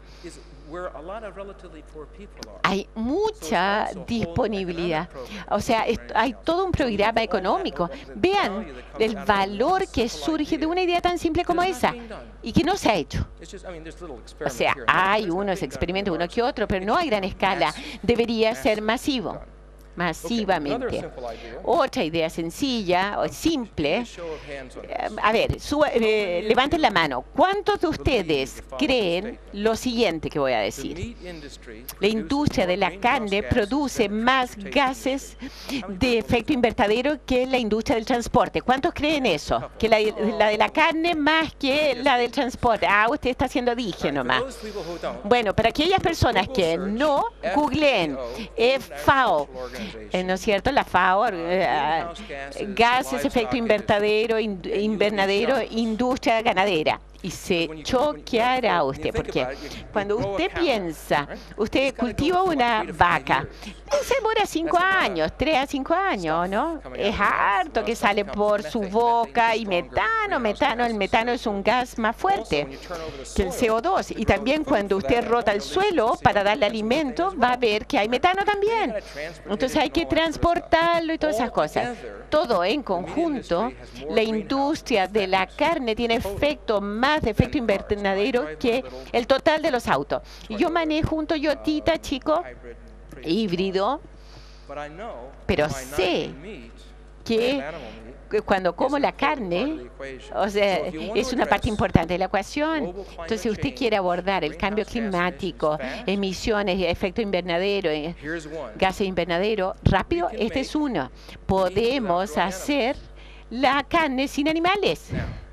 Hay mucha disponibilidad. O sea, hay todo un programa económico. Vean el valor que surge de una idea tan simple como esa y que no se ha hecho. O sea, hay unos experimentos, uno que otro, pero no a gran escala. Debería ser masivo. Masivamente. Otra idea sencilla o simple. A ver, su, eh, levanten la mano. ¿Cuántos de ustedes creen lo siguiente que voy a decir? La industria de la carne produce más gases de efecto invernadero que la industria del transporte. ¿Cuántos creen eso? Que la, la de la carne más que la del transporte. Ah, usted está haciendo dije nomás. Bueno, para aquellas personas que no, googleen F A O. Eh, ¿No es cierto? La F A O, eh, gases, efecto invernadero, in, invernadero, industria ganadera. Y se choqueará usted, porque cuando usted piensa, usted cultiva una vaca, se demora cinco años, tres a cinco años, ¿no? Es harto que sale por su boca y metano, metano, el metano es un gas más fuerte que el C O dos. Y también cuando usted rota el suelo para darle alimento, va a ver que hay metano también. Entonces hay que transportarlo y todas esas cosas. Todo en conjunto, la industria de la carne tiene efecto más más de efecto invernadero que el total de los autos. Y yo manejo un Toyotita, chico, híbrido, pero sé que cuando como la carne, o sea, es una parte importante de la ecuación. Entonces, si usted quiere abordar el cambio climático, emisiones, efecto invernadero, gases invernadero, rápido, este es uno. Podemos hacer la carne sin animales.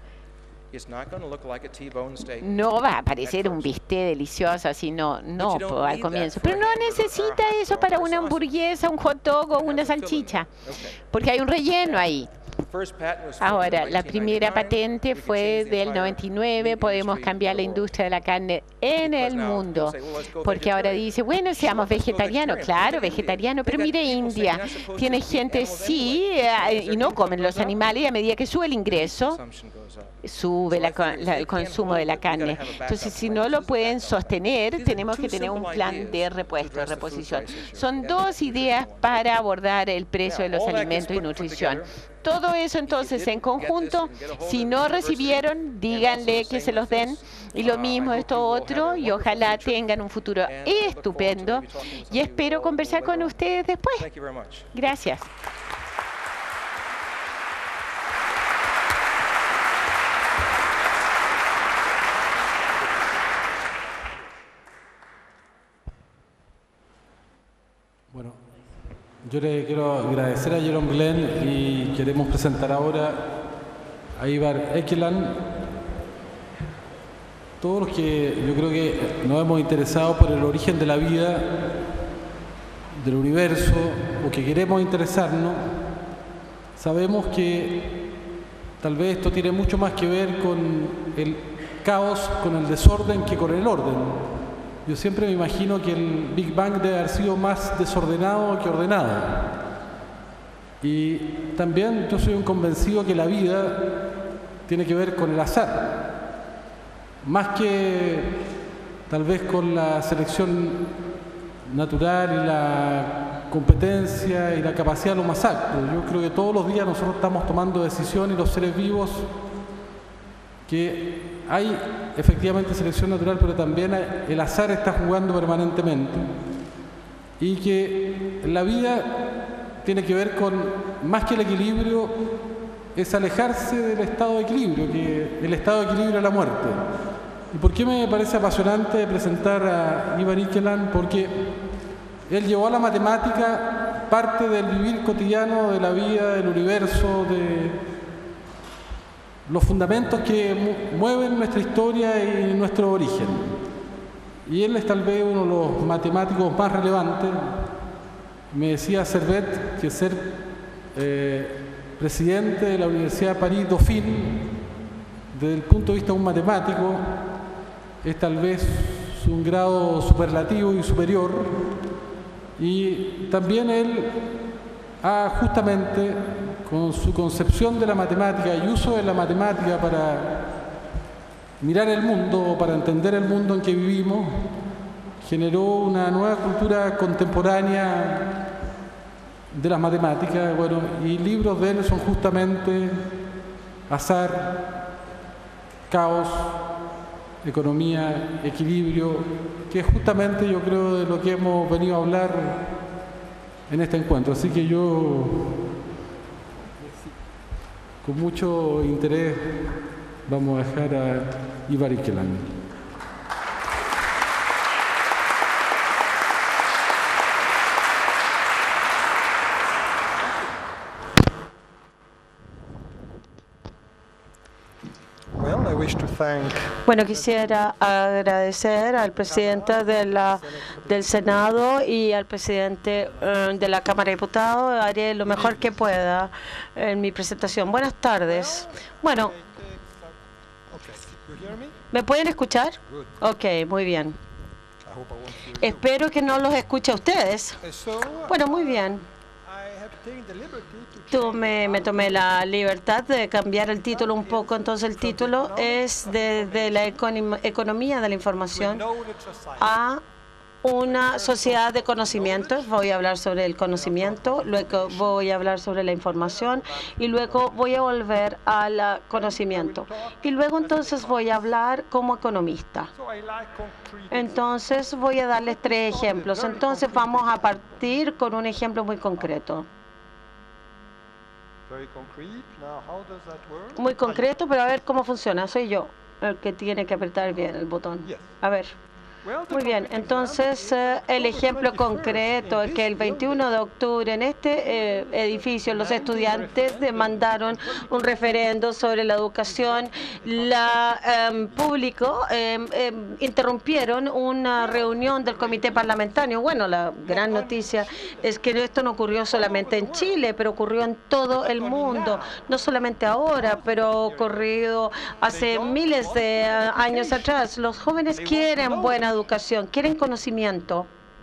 No va a parecer un bistec delicioso, así no, no al comienzo. Pero no necesita eso para una hamburguesa, un hot dog o una salchicha, porque hay un relleno ahí. Ahora, la primera patente fue del noventa y nueve. Podemos cambiar la industria de la carne en el mundo. Porque ahora dice, bueno, seamos vegetarianos. Claro, vegetariano. Pero mire, India tiene gente, sí, y no comen los animales. Y a medida que sube el ingreso, sube la, la, el consumo de la carne. Entonces, si no lo pueden sostener, tenemos que tener un plan de repuesto, de reposición. Son dos ideas para abordar el precio de los alimentos y nutrición. Todo eso entonces en conjunto, si no recibieron, díganle que se los den. Y lo mismo esto otro, y ojalá tengan un futuro estupendo. Y espero conversar con ustedes después. Gracias. Bueno, yo le quiero agradecer a Jerome Glenn y queremos presentar ahora a Ivar Ekeland. Todos los que yo creo que nos hemos interesado por el origen de la vida, del universo, o que queremos interesarnos, sabemos que tal vez esto tiene mucho más que ver con el caos, con el desorden, que con el orden. Yo siempre me imagino que el Big Bang debe haber sido más desordenado que ordenado. Y también yo soy un convencido que la vida tiene que ver con el azar, más que tal vez con la selección natural y la competencia y la capacidad de lo más alto. Yo creo que todos los días nosotros estamos tomando decisiones, los seres vivos, que hay efectivamente selección natural, pero también el azar está jugando permanentemente. Y que la vida tiene que ver con, más que el equilibrio, es alejarse del estado de equilibrio, que el estado de equilibrio es la muerte. ¿Y por qué me parece apasionante presentar a Ivar Ekeland? Porque él llevó a la matemática parte del vivir cotidiano de la vida, del universo, de los fundamentos que mueven nuestra historia y nuestro origen. Y él es tal vez uno de los matemáticos más relevantes. Me decía Servet que ser eh, presidente de la Universidad de París Dauphine, desde el punto de vista de un matemático, es tal vez un grado superlativo y superior. Y también él ha justamente, con su concepción de la matemática y uso de la matemática para mirar el mundo, para entender el mundo en que vivimos, generó una nueva cultura contemporánea de las matemáticas. Bueno, y libros de él son justamente Azar, Caos, Economía, Equilibrio, que es justamente, yo creo, de lo que hemos venido a hablar en este encuentro. Así que yo, con mucho interés, vamos a dejar a Ivar Ekeland. Bueno, quisiera agradecer al presidente de la, del Senado y al presidente uh, de la Cámara de Diputados. Haré lo mejor que pueda en mi presentación. Buenas tardes. Bueno, ¿me pueden escuchar? Ok, muy bien. Espero que no los escuche a ustedes. Bueno, muy bien. Tomé, me tomé la libertad de cambiar el título un poco. Entonces el título es de, de la economía de la información a una sociedad de conocimientos. Voy a hablar sobre el conocimiento, luego voy a hablar sobre la información y luego voy a volver al conocimiento. Y luego entonces voy a hablar como economista. Entonces voy a darles tres ejemplos. Entonces vamos a partir con un ejemplo muy concreto. Muy concreto, pero a ver cómo funciona. Soy yo el que tiene que apretar bien el botón. A ver. Muy bien, entonces eh, el ejemplo concreto es que el veintiuno de octubre en este eh, edificio los estudiantes demandaron un referendo sobre la educación. La eh, público eh, eh, interrumpieron una reunión del comité parlamentario. Bueno, la gran noticia es que esto no ocurrió solamente en Chile, pero ocurrió en todo el mundo. No solamente ahora, pero ocurrido hace miles de uh, años atrás. Los jóvenes quieren buena educación, quieren conocimiento.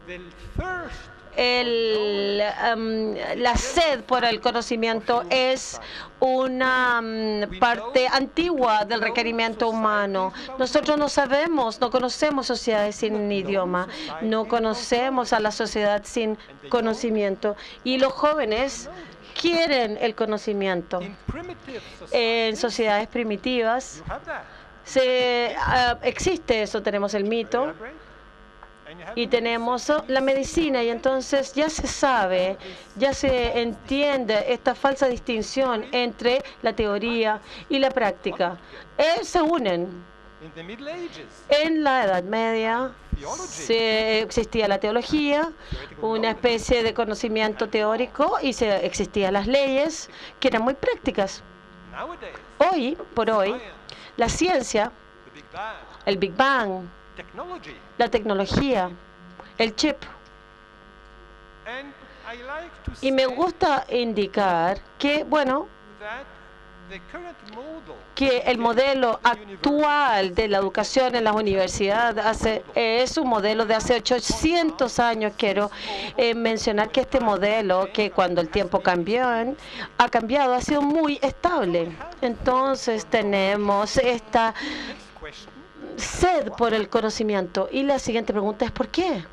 El, um, la sed por el conocimiento es una um, parte antigua del requerimiento humano. Nosotros no sabemos, no conocemos sociedades sin idioma, no conocemos a la sociedad sin conocimiento. Y los jóvenes quieren el conocimiento. En sociedades primitivas se, uh, existe eso, tenemos el mito y tenemos la medicina, y entonces ya se sabe, ya se entiende esta falsa distinción entre la teoría y la práctica. Eh, se unen. En la Edad Media se, existía la teología, una especie de conocimiento teórico, y se, existían las leyes que eran muy prácticas. Hoy, por hoy, la ciencia, el Big Bang, la tecnología, el chip. Y me gusta indicar que, bueno, que el modelo actual de la educación en las universidades hace, es un modelo de hace ochocientos años. Quiero eh, mencionar que este modelo, que cuando el tiempo cambió, ha cambiado, ha sido muy estable. Entonces tenemos esta sed por el conocimiento. Y la siguiente pregunta es ¿por qué?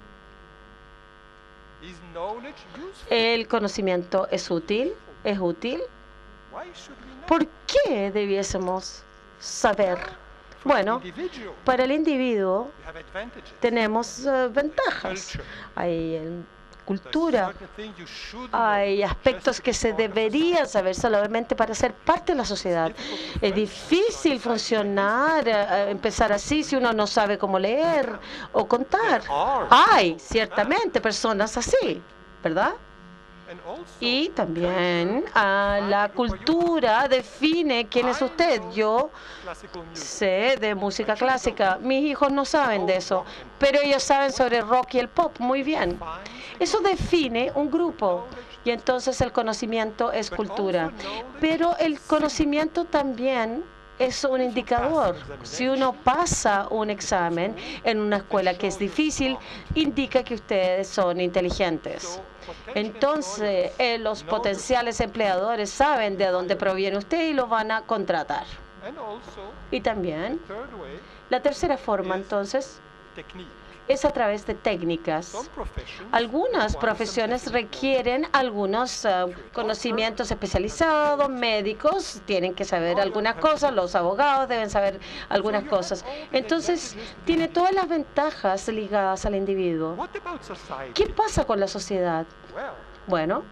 ¿El conocimiento es útil? ¿Es útil? ¿Por qué debiésemos saber? Bueno, para el individuo tenemos uh, ventajas. Hay uh, cultura, hay aspectos que se deberían saber solamente para ser parte de la sociedad. Es difícil funcionar, uh, empezar así si uno no sabe cómo leer o contar. Hay ciertamente personas así, ¿verdad? Y también a la cultura define quién es usted. Yo sé de música clásica. Mis hijos no saben de eso, pero ellos saben sobre el rock y el pop muy bien. Eso define un grupo. Y entonces el conocimiento es cultura. Pero el conocimiento también es un indicador. Si uno pasa un examen en una escuela que es difícil, indica que ustedes son inteligentes. Entonces, eh, los potenciales empleadores saben de dónde proviene usted y lo van a contratar. Y también, la tercera forma, entonces, es a través de técnicas. Algunas profesiones requieren algunos uh, conocimientos especializados. Médicos tienen que saber algunas cosas, los abogados deben saber algunas cosas. Entonces, tiene todas las ventajas ligadas al individuo. ¿Qué pasa con la sociedad? Bueno,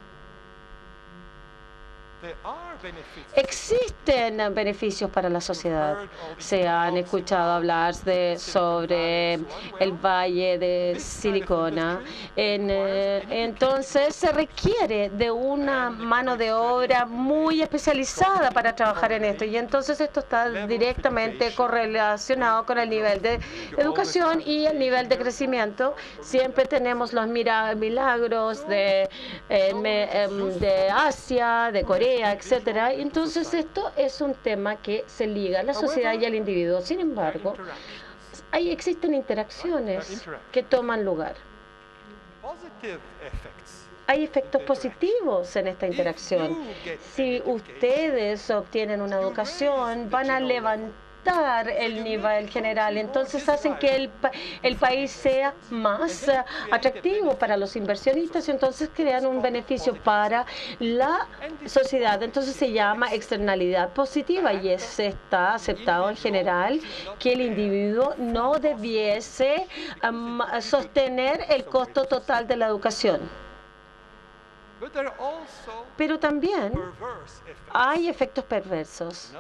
existen beneficios para la sociedad. Se han escuchado hablar de sobre el Valle de Silicona. En, eh, entonces se requiere de una mano de obra muy especializada para trabajar en esto. Y entonces esto está directamente correlacionado con el nivel de educación y el nivel de crecimiento. Siempre tenemos los milagros de, eh, de Asia, de Corea, etcétera. Entonces esto es un tema que se liga a la sociedad y al individuo. Sin embargo, ahí existen interacciones que toman lugar. Hay efectos positivos en esta interacción. Si ustedes obtienen una educación, van a levantar aumentar el nivel general. Entonces hacen que el, el país sea más uh, atractivo para los inversionistas y entonces crean un beneficio para la sociedad. Entonces se llama externalidad positiva y es, está aceptado en general que el individuo no debiese um, sostener el costo total de la educación. Pero también hay efectos perversos.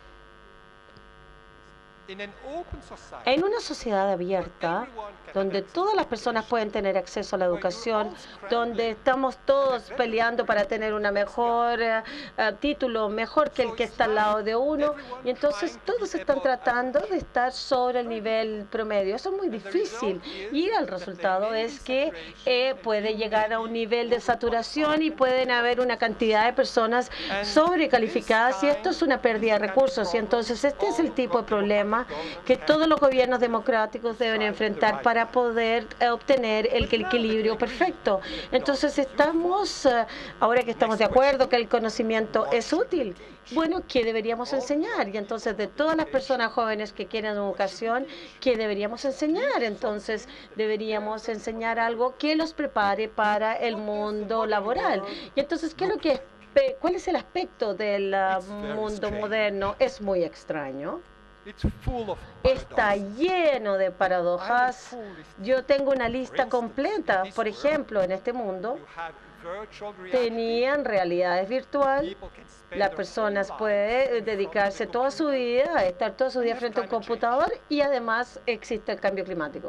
En una sociedad abierta, donde todas las personas pueden tener acceso a la educación, donde estamos todos peleando para tener una mejor uh, título, mejor que el que está al lado de uno, y entonces todos están tratando de estar sobre el nivel promedio. Eso es muy difícil y el resultado es que eh, puede llegar a un nivel de saturación y pueden haber una cantidad de personas sobrecalificadas y esto es una pérdida de recursos. Y entonces este es el tipo de problema que todos los gobiernos democráticos deben enfrentar para poder eh, obtener el, el equilibrio perfecto. Entonces estamos, eh, ahora que estamos de acuerdo que el conocimiento es útil, bueno, ¿qué deberíamos enseñar? Y entonces de todas las personas jóvenes que quieren educación, ¿qué deberíamos enseñar? Entonces deberíamos enseñar algo que los prepare para el mundo laboral. Y entonces, ¿qué es lo que, ¿cuál es el aspecto del uh, mundo moderno? Es muy extraño. Está lleno de paradojas. Yo tengo una lista completa. Por ejemplo, en este mundo tenían realidades virtuales. Las personas pueden dedicarse toda su vida a estar toda su vida frente a un computador y además existe el cambio climático.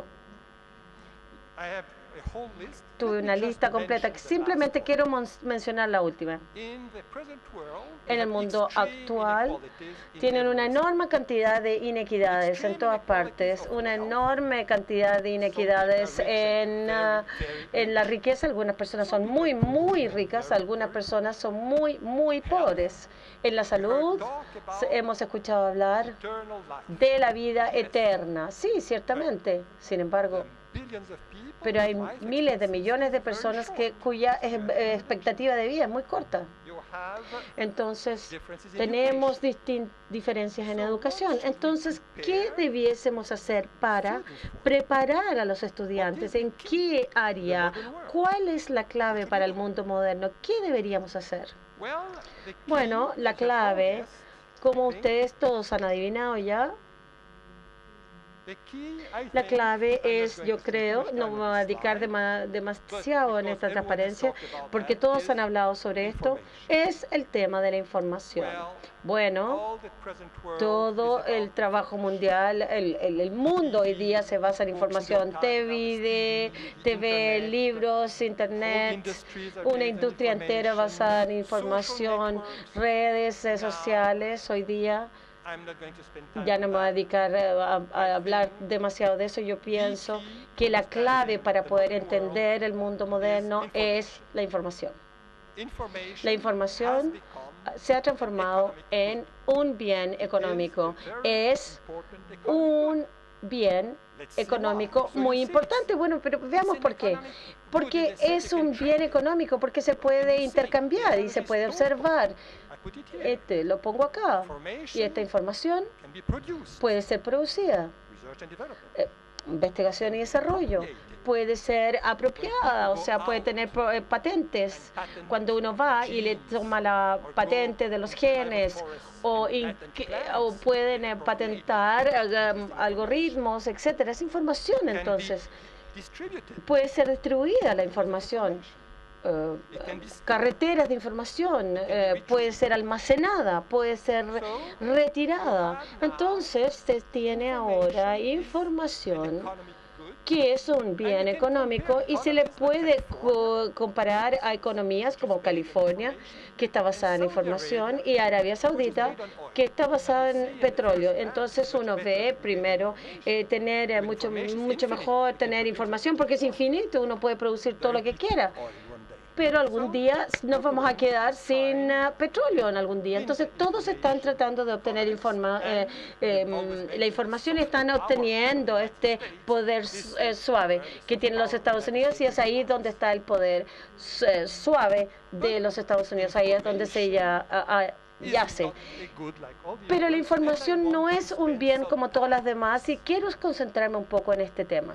Tuve una lista completa que simplemente quiero mencionar la última. En el mundo actual tienen una enorme cantidad de inequidades en todas partes, una enorme cantidad de inequidades en, uh, en la riqueza. Algunas personas son muy, muy ricas, algunas personas son muy, muy pobres. En la salud hemos escuchado hablar de la vida eterna. Sí, ciertamente. Sin embargo, pero hay miles de millones de personas que cuya expectativa de vida es muy corta. Entonces, tenemos diferencias en educación. Entonces, ¿qué debiésemos hacer para preparar a los estudiantes? ¿En qué área? ¿Cuál es la clave para el mundo moderno? ¿Qué deberíamos hacer? Bueno, la clave, como ustedes todos han adivinado ya, la clave es, yo creo, no me voy a dedicar dema, demasiado en esta transparencia, porque todos han hablado sobre esto, es el tema de la información. Bueno, todo el trabajo mundial, el, el, el mundo hoy día se basa en información, T V, T V, libros, Internet, una industria entera basada en información, redes eh, sociales hoy día. Ya no me voy a dedicar a, a hablar demasiado de eso. Yo pienso que la clave para poder entender el mundo moderno es la información. La información se ha transformado en un bien económico. Es un bien económico muy importante. Bueno, pero veamos por qué. Porque es un bien económico, porque se puede intercambiar y se puede observar. Este lo pongo acá y esta información puede ser producida. Eh, investigación y desarrollo puede ser apropiada, o sea, puede tener eh, patentes. Cuando uno va y le toma la patente de los genes o, in, o pueden eh, patentar um, algoritmos, etcétera. Es información, entonces puede ser distribuida la información. Uh, carreteras de información, uh, puede ser almacenada, puede ser retirada. Entonces se tiene ahora información que es un bien económico y se le puede co comparar a economías como California, que está basada en información, y Arabia Saudita, que está basada en petróleo. Entonces uno ve primero eh, tener eh, mucho, mucho mejor tener información porque es infinito, uno puede producir todo lo que quiera. Pero algún día nos vamos a quedar sin uh, petróleo en algún día. Entonces, todos están tratando de obtener informa eh, eh, la información y están obteniendo este poder eh, suave que tienen los Estados Unidos y es ahí donde está el poder eh, suave de los Estados Unidos. Ahí es donde se ya, uh, uh, ya sé. Pero la información no es un bien como todas las demás y quiero concentrarme un poco en este tema.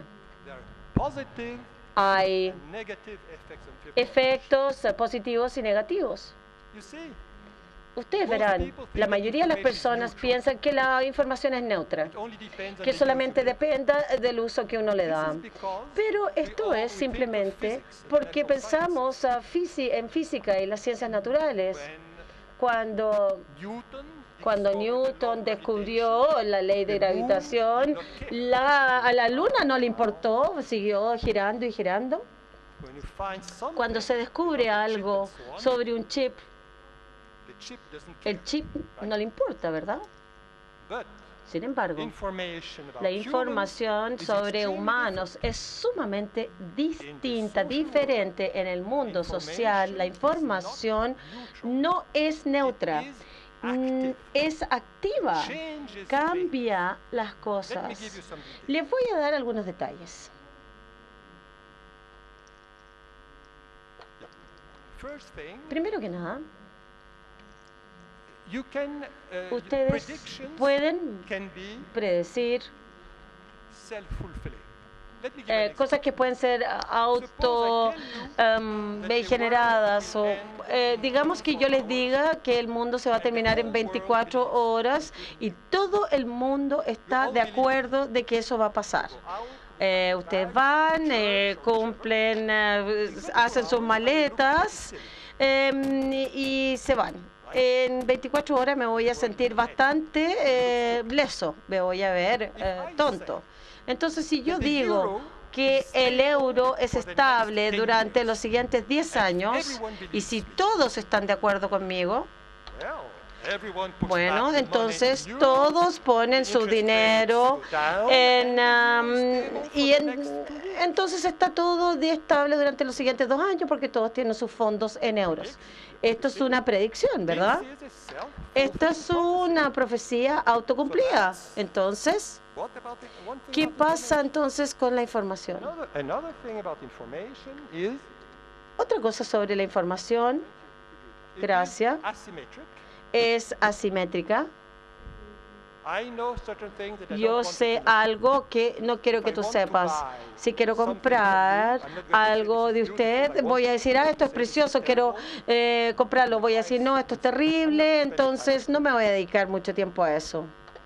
Hay efectos positivos y negativos. Ustedes verán, la mayoría de las personas piensan que la información es neutra, que solamente dependa del uso que uno le da. Pero esto es simplemente porque pensamos uh, fisi en física y las ciencias naturales. Cuando, cuando Newton descubrió la ley de gravitación, la, a la luna no le importó, siguió girando y girando. Cuando se descubre algo sobre un chip, el chip no le importa, ¿verdad? Sin embargo, la información sobre humanos es sumamente distinta, diferente en el mundo social. La información no es neutra, es activa, cambia las cosas. Les voy a dar algunos detalles. Primero que nada, ustedes pueden predecir eh, cosas que pueden ser auto um, generadas o eh, digamos que yo les diga que el mundo se va a terminar en veinticuatro horas y todo el mundo está de acuerdo de que eso va a pasar. Eh, ustedes van, eh, cumplen, eh, hacen sus maletas eh, y se van. En veinticuatro horas me voy a sentir bastante eh, leso, me voy a ver eh, tonto. Entonces, si yo digo que el euro es estable durante los siguientes diez años, y si todos están de acuerdo conmigo, bueno, entonces todos ponen su dinero en, um, y en, entonces está todo estable durante los siguientes dos años porque todos tienen sus fondos en euros. Esto es una predicción, ¿verdad? Esta es una profecía autocumplida. Entonces, ¿qué pasa entonces con la información? Otra cosa sobre la información, gracias, es asimétrica. Yo sé algo que no quiero que tú sepas. Si quiero comprar algo de usted, voy a decir, ah, esto es precioso, quiero eh, comprarlo. Voy a decir, no, esto es terrible, entonces no me voy a dedicar mucho tiempo a eso.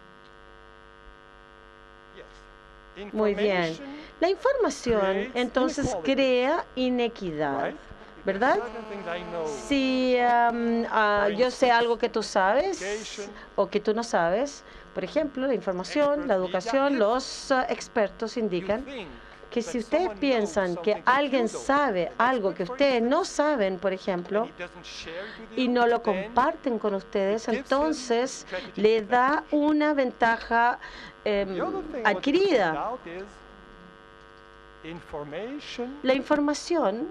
Muy bien. La información, entonces, crea inequidad, ¿verdad? Si um, uh, yo sé algo que tú sabes o que tú no sabes, por ejemplo, la información, la educación, los uh, expertos indican que si ustedes piensan que alguien sabe algo que ustedes no saben, por ejemplo, y no lo comparten con ustedes, entonces le da una ventaja eh, adquirida. La información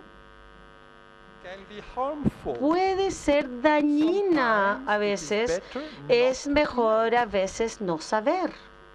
puede ser dañina a veces, es mejor a veces no saber.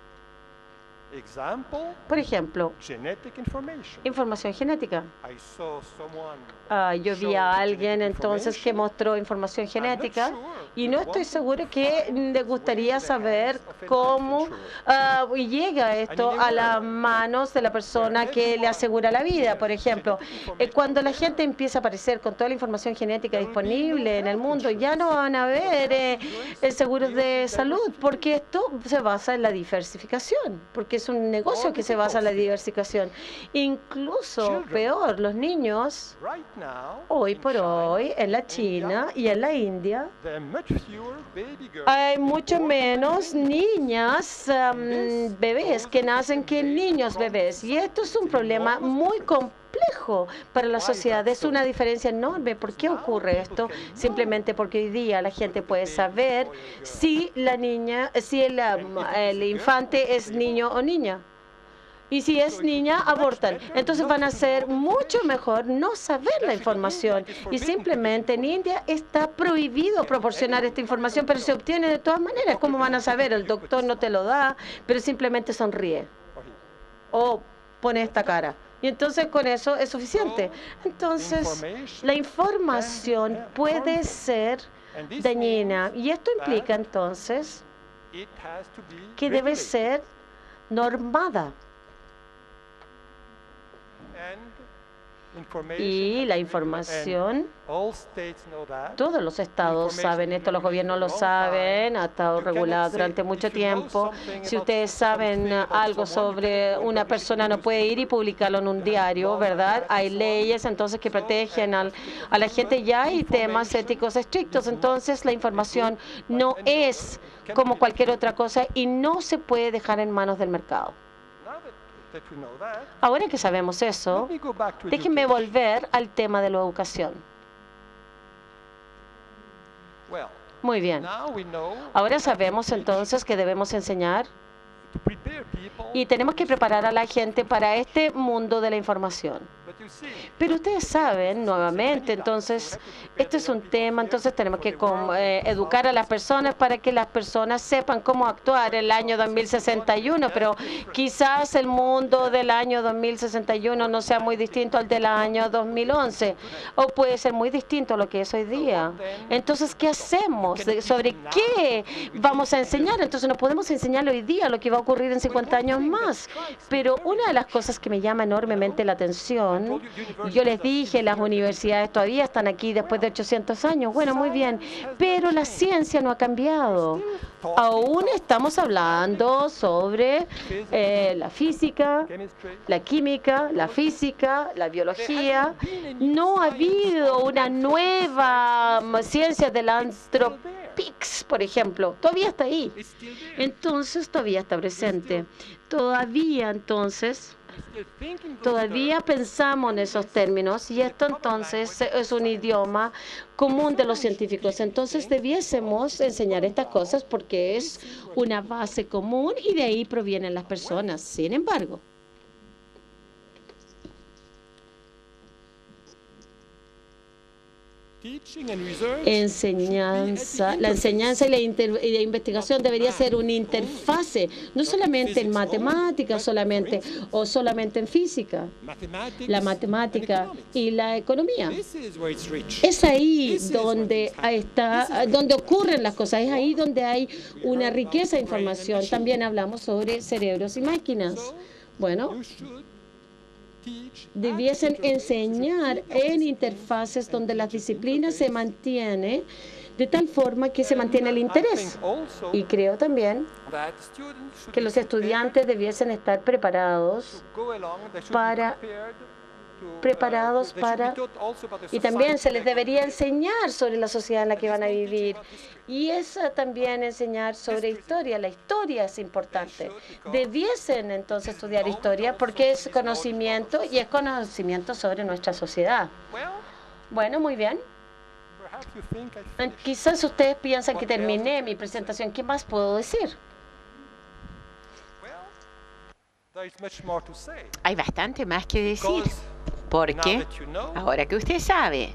Por ejemplo, información genética. Uh, yo vi a alguien entonces que mostró información genética y no estoy segura que le gustaría saber cómo uh, llega esto a las manos de la persona que le asegura la vida. Por ejemplo, eh, cuando la gente empieza a aparecer con toda la información genética disponible en el mundo, ya no van a haber eh, seguros de salud, porque esto se basa en la diversificación, porque es un negocio que se basa en la diversificación. Incluso peor, los niños hoy por hoy en la China y en la India hay mucho menos niñas um, bebés que nacen que niños bebés, y esto es un problema muy complejo para la sociedad. Es una diferencia enorme. ¿Por qué ocurre esto? Simplemente porque hoy día la gente puede saber si la niña, si el, el infante es niño o niña. Y si es niña, abortan. Entonces van a ser mucho mejor no saber la información. Y simplemente en India está prohibido proporcionar esta información, pero se obtiene de todas maneras. ¿Cómo van a saber? El doctor no te lo da, pero simplemente sonríe. O pone esta cara. Y entonces con eso es suficiente. Entonces, la información puede ser dañina. Y esto implica entonces que debe ser normada. Y la información, todos los estados saben esto, los gobiernos lo saben, ha estado regulado durante mucho tiempo. Si ustedes saben algo sobre una persona, no puede ir y publicarlo en un diario, ¿verdad? Hay leyes entonces que protegen al, a la gente, ya hay temas éticos estrictos, entonces la información no es como cualquier otra cosa y no se puede dejar en manos del mercado. Ahora que sabemos eso, déjenme volver al tema de la educación. Muy bien. Ahora sabemos entonces que debemos enseñar y tenemos que preparar a la gente para este mundo de la información. Pero ustedes saben, nuevamente, entonces, este es un tema, entonces tenemos que eh, educar a las personas para que las personas sepan cómo actuar en el año dos mil sesenta y uno, pero quizás el mundo del año dos mil sesenta y uno no sea muy distinto al del año dos mil once, o puede ser muy distinto a lo que es hoy día. Entonces, ¿qué hacemos? ¿Sobre qué vamos a enseñar? Entonces, no podemos enseñar hoy día lo que va a ocurrir en cincuenta años más. Pero una de las cosas que me llama enormemente la atención, yo les dije, las universidades todavía están aquí después de ochocientos años. Bueno, muy bien, pero la ciencia no ha cambiado. Aún estamos hablando sobre eh, la física, la química, la física, la biología. No ha habido una nueva ciencia del anthropics, por ejemplo. Todavía está ahí. Entonces, todavía está presente. Todavía, entonces... Todavía pensamos en esos términos y esto entonces es un idioma común de los científicos. Entonces debiésemos enseñar estas cosas porque es una base común y de ahí provienen las personas. Sin embargo, enseñanza, la enseñanza y la, inter, y la investigación debería ser una interfase, no solamente en matemáticas solamente o solamente en física, la matemática y la economía. Es ahí donde está, donde ocurren las cosas, es ahí donde hay una riqueza de información. También hablamos sobre cerebros y máquinas. Bueno, debiesen enseñar en interfaces donde las disciplinas se mantienen de tal forma que se mantiene el interés. Y creo también que los estudiantes debiesen estar preparados para preparados para y también se les debería enseñar sobre la sociedad en la que van a vivir y eso también enseñar sobre historia. La historia es importante. Debiesen entonces estudiar historia porque es conocimiento y es conocimiento sobre nuestra sociedad. Bueno, muy bien. Quizás ustedes piensan que terminé mi presentación. ¿Qué más puedo decir? Hay bastante más que decir, porque ahora que usted sabe,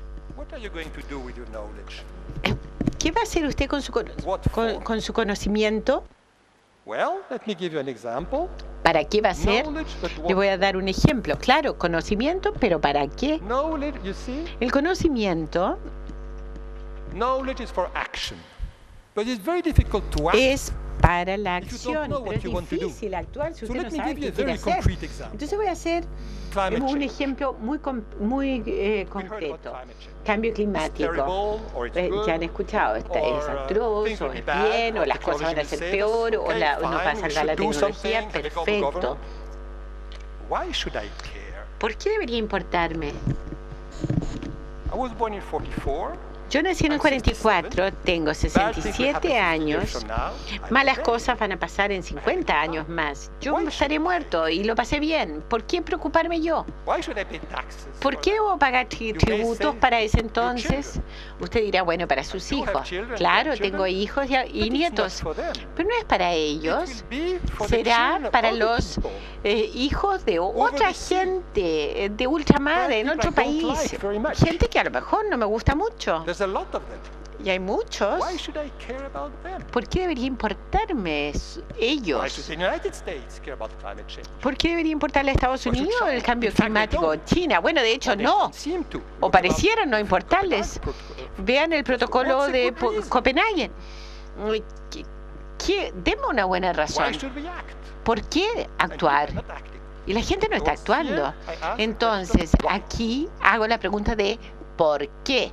¿qué va a hacer usted con su, con, con su conocimiento? ¿Para qué va a ser? Le voy a dar un ejemplo. Claro, conocimiento, pero ¿para qué? El conocimiento es para la acción, pero es difícil actuar si usted no sabe qué quiere hacer. Entonces voy a hacer un ejemplo muy, muy eh, concreto. Cambio climático. Eh, ya han escuchado, esta es atroz, o es bien, o las cosas van a ser peor, o, la, o nos va a salvar la tecnología. Perfecto. ¿Por qué debería importarme? Yo nací en el cuarenta y cuatro, tengo sesenta y siete años, malas cosas van a pasar en cincuenta años más. Yo estaré muerto y lo pasé bien. ¿Por qué preocuparme yo? ¿Por qué debo pagar tributos para ese entonces? Usted dirá, bueno, para sus hijos. Claro, tengo hijos y nietos, pero no es para ellos. Será para los eh, hijos de otra gente, de ultramar, en otro país. Gente que a lo mejor no me gusta mucho. Y hay muchos. ¿Por qué debería importarme ellos? ¿Por qué debería importarle a Estados Unidos el cambio climático? China. Bueno, de hecho no. O parecieran no importarles. Vean el protocolo de Copenhague. ¿Qué, qué? Deme una buena razón. ¿Por qué actuar? Y la gente no está actuando. Entonces, aquí hago la pregunta de ¿por qué?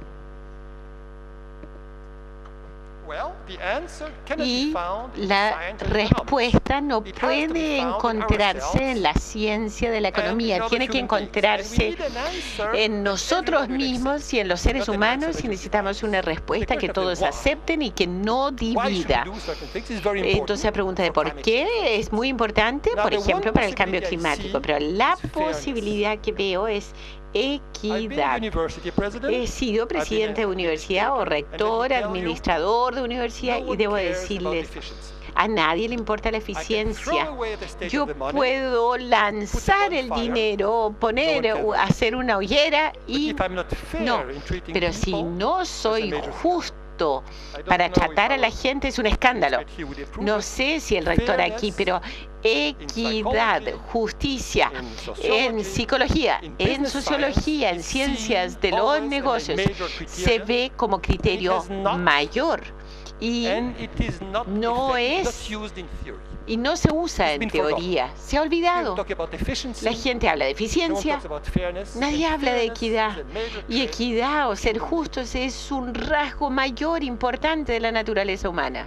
Y la respuesta no puede encontrarse en la ciencia de la economía, tiene que encontrarse en nosotros mismos y en los seres humanos, y necesitamos una respuesta que todos acepten y que no divida. Entonces la pregunta de por qué es muy importante, por ejemplo, para el cambio climático, pero la posibilidad que veo es equidad. He sido presidente de universidad o rector, administrador de universidad, y debo decirles, a nadie le importa la eficiencia. Yo puedo lanzar el dinero, poner, hacer una hoguera y no, pero si no soy justo para tratar a la gente es un escándalo. No sé si el rector aquí, pero equidad, justicia, en psicología, en sociología, en ciencias de los negocios, se ve como criterio mayor y no es y no se usa en teoría. Se ha olvidado. La gente habla de eficiencia, nadie habla de equidad. Y equidad o ser justos es un rasgo mayor importante de la naturaleza humana.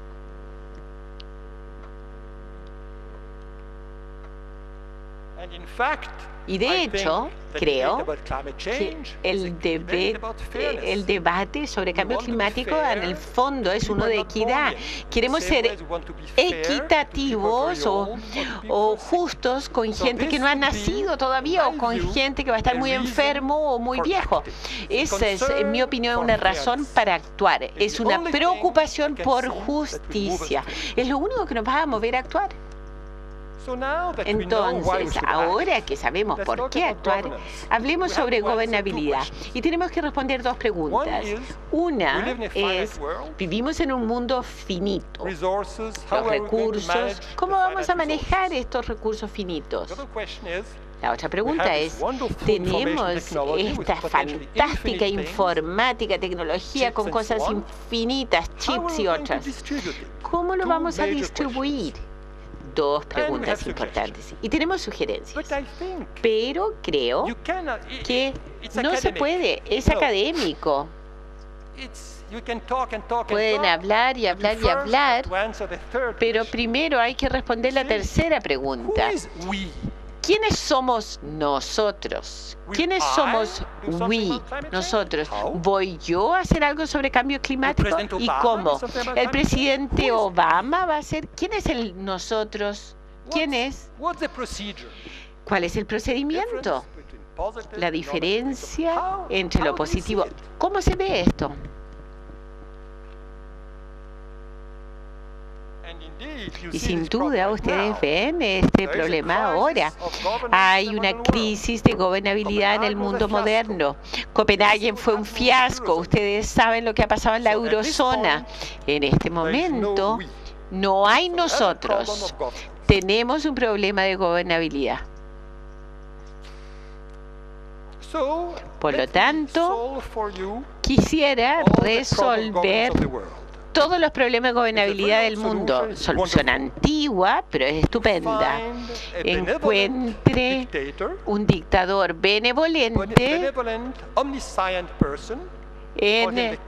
Y de hecho, creo que el debate, el debate sobre cambio climático en el fondo es uno de equidad. Queremos ser equitativos o, o justos con gente que no ha nacido todavía o con gente que va a estar muy enfermo o muy viejo. Esa es, en mi opinión, una razón para actuar. Es una preocupación por justicia. Es lo único que nos va a mover a actuar. Entonces, ahora que sabemos por qué actuar, hablemos sobre gobernabilidad. Y tenemos que responder dos preguntas. Una es, vivimos en un mundo finito. Los recursos, ¿cómo vamos a manejar estos recursos finitos? La otra pregunta es, tenemos esta fantástica informática, tecnología con cosas infinitas, chips y otras. ¿Cómo lo vamos a distribuir? Dos preguntas importantes. Y tenemos sugerencias. Pero creo que no se puede. Es académico. Pueden hablar y hablar y hablar, pero primero hay que responder la tercera pregunta. ¿Quiénes somos nosotros? ¿Quiénes somos we, nosotros? ¿Voy yo a hacer algo sobre cambio climático? ¿Y cómo? ¿El presidente Obama va a hacer? ¿Quién es el nosotros? ¿Quién es? ¿Cuál es el procedimiento? La diferencia entre lo positivo. ¿Cómo se ve esto? Y sin duda ustedes ven este problema ahora. Hay una crisis de gobernabilidad en el mundo moderno. Copenhague fue un fiasco. Ustedes saben lo que ha pasado en la eurozona. En este momento no hay nosotros. Tenemos un problema de gobernabilidad. Por lo tanto, quisiera resolver todos los problemas de gobernabilidad del mundo. Solución antigua, pero es estupenda. Encuentre un dictador benevolente, en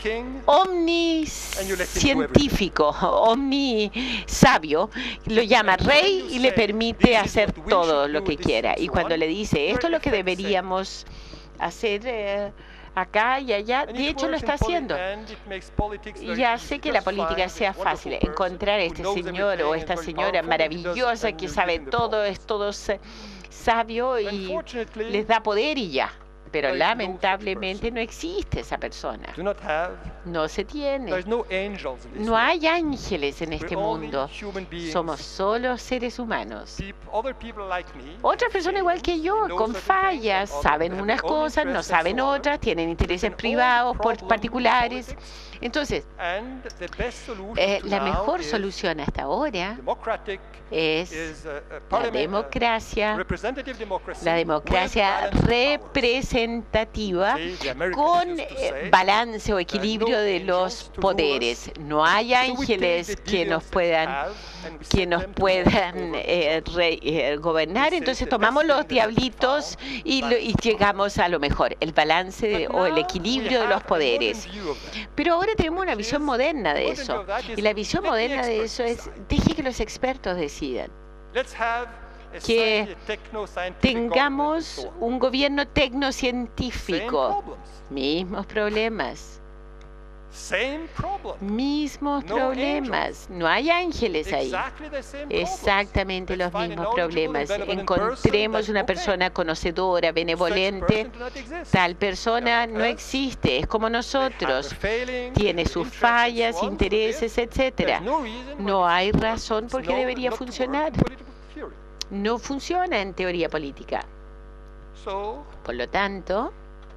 omniscientífico, omnisabio, lo llama rey y le permite hacer todo lo que quiera. Y cuando le dice, esto es lo que deberíamos hacer eh, acá y allá, de hecho lo está haciendo. Y hace que la política sea fácil. Encontrar este señor o esta señora maravillosa que sabe todo, es todo sabio y les da poder y ya. Pero lamentablemente no existe esa persona. No se tiene. No hay ángeles en este mundo. Somos solo seres humanos. Otras personas igual que yo, con fallas, saben unas cosas, no saben otras, tienen intereses privados, por particulares. Entonces, eh, la mejor solución hasta ahora es la democracia, la democracia representativa con eh, balance o equilibrio de los poderes. No hay ángeles que nos puedan que nos puedan eh, re, eh, gobernar, entonces tomamos los diablitos y, lo, y llegamos a lo mejor, el balance de, o el equilibrio de los poderes. Pero ahora tenemos una visión moderna de eso, y la visión moderna de eso es, deje que los expertos decidan. Que tengamos un gobierno tecnocientífico, mismos problemas. Mismos problemas. No hay ángeles ahí. Exactamente los mismos problemas. Encontremos una persona conocedora, benevolente. Tal persona no existe. Es como nosotros. Tiene sus fallas, intereses, etcétera. No hay razón por qué debería funcionar. No funciona en teoría política. Por lo tanto,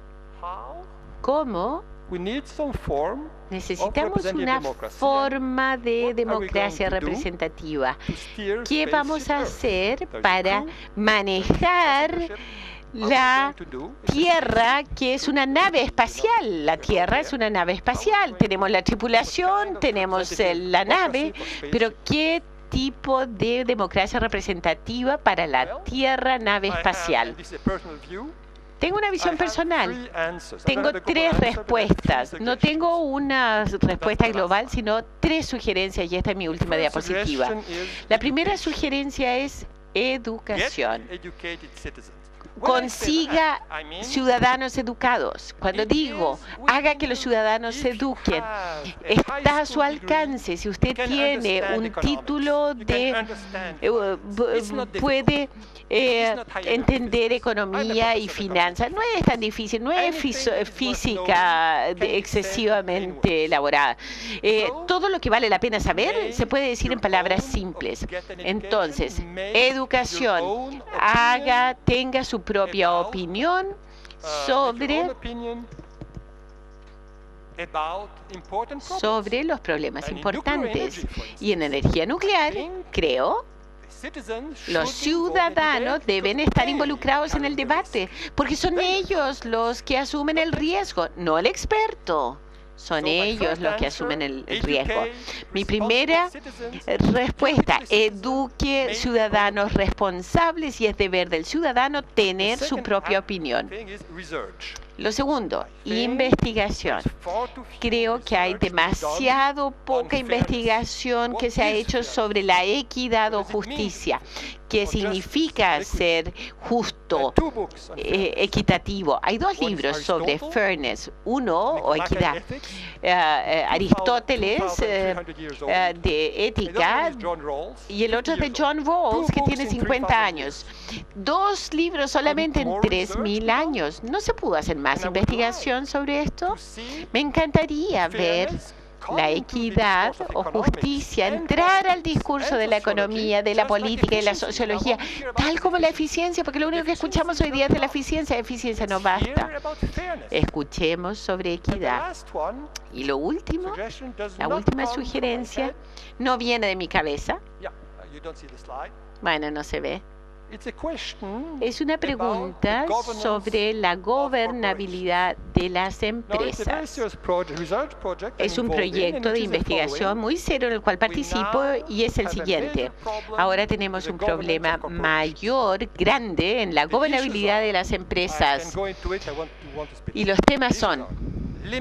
¿cómo? Necesitamos una forma de democracia representativa. ¿Qué vamos a hacer para manejar la Tierra, que es una nave espacial? La Tierra es una nave espacial. Tenemos la tripulación, tenemos la nave, pero ¿qué tipo de democracia representativa para la Tierra nave espacial? Tengo una visión personal. Tengo tres respuestas. No tengo una respuesta global, sino tres sugerencias, y esta es mi última diapositiva. La primera sugerencia es educación. Consiga ciudadanos educados. Cuando digo, haga que los ciudadanos se eduquen, está a su alcance. Si usted tiene un título de... Eh, puede eh, entender economía y finanzas. No es tan difícil, no es física excesivamente elaborada. Eh, todo lo que vale la pena saber se puede decir en palabras simples. Entonces, educación, haga, tenga su propia opinión sobre sobre los problemas importantes. Y en energía nuclear, creo, los ciudadanos deben estar involucrados en el debate, porque son ellos los que asumen el riesgo, no el experto. Son ellos los que asumen el riesgo. Mi primera respuesta, eduque ciudadanos responsables, y es deber del ciudadano tener su propia opinión. Lo segundo, investigación. Creo que hay demasiado poca investigación que se ha hecho sobre la equidad o justicia. ¿Qué significa ser justo, eh, equitativo? Hay dos libros sobre fairness. Uno, o equidad, uh, uh, Aristóteles, uh, uh, de ética, y el otro es de John Rawls, que tiene cincuenta años. Dos libros solamente en tres mil años. ¿No se pudo hacer más investigación sobre esto? Me encantaría ver la equidad o justicia entrar al discurso de la economía, de la política y de la sociología, tal como la eficiencia, porque lo único que escuchamos hoy día es de la eficiencia. La eficiencia no basta. Escuchemos sobre equidad. Y lo último, la última sugerencia, no viene de mi cabeza. Bueno, no se ve. Es una pregunta sobre la gobernabilidad de las empresas. Es un proyecto de investigación muy serio en el cual participo, y es el siguiente. Ahora tenemos un problema mayor, grande, en la gobernabilidad de las empresas. Y los temas son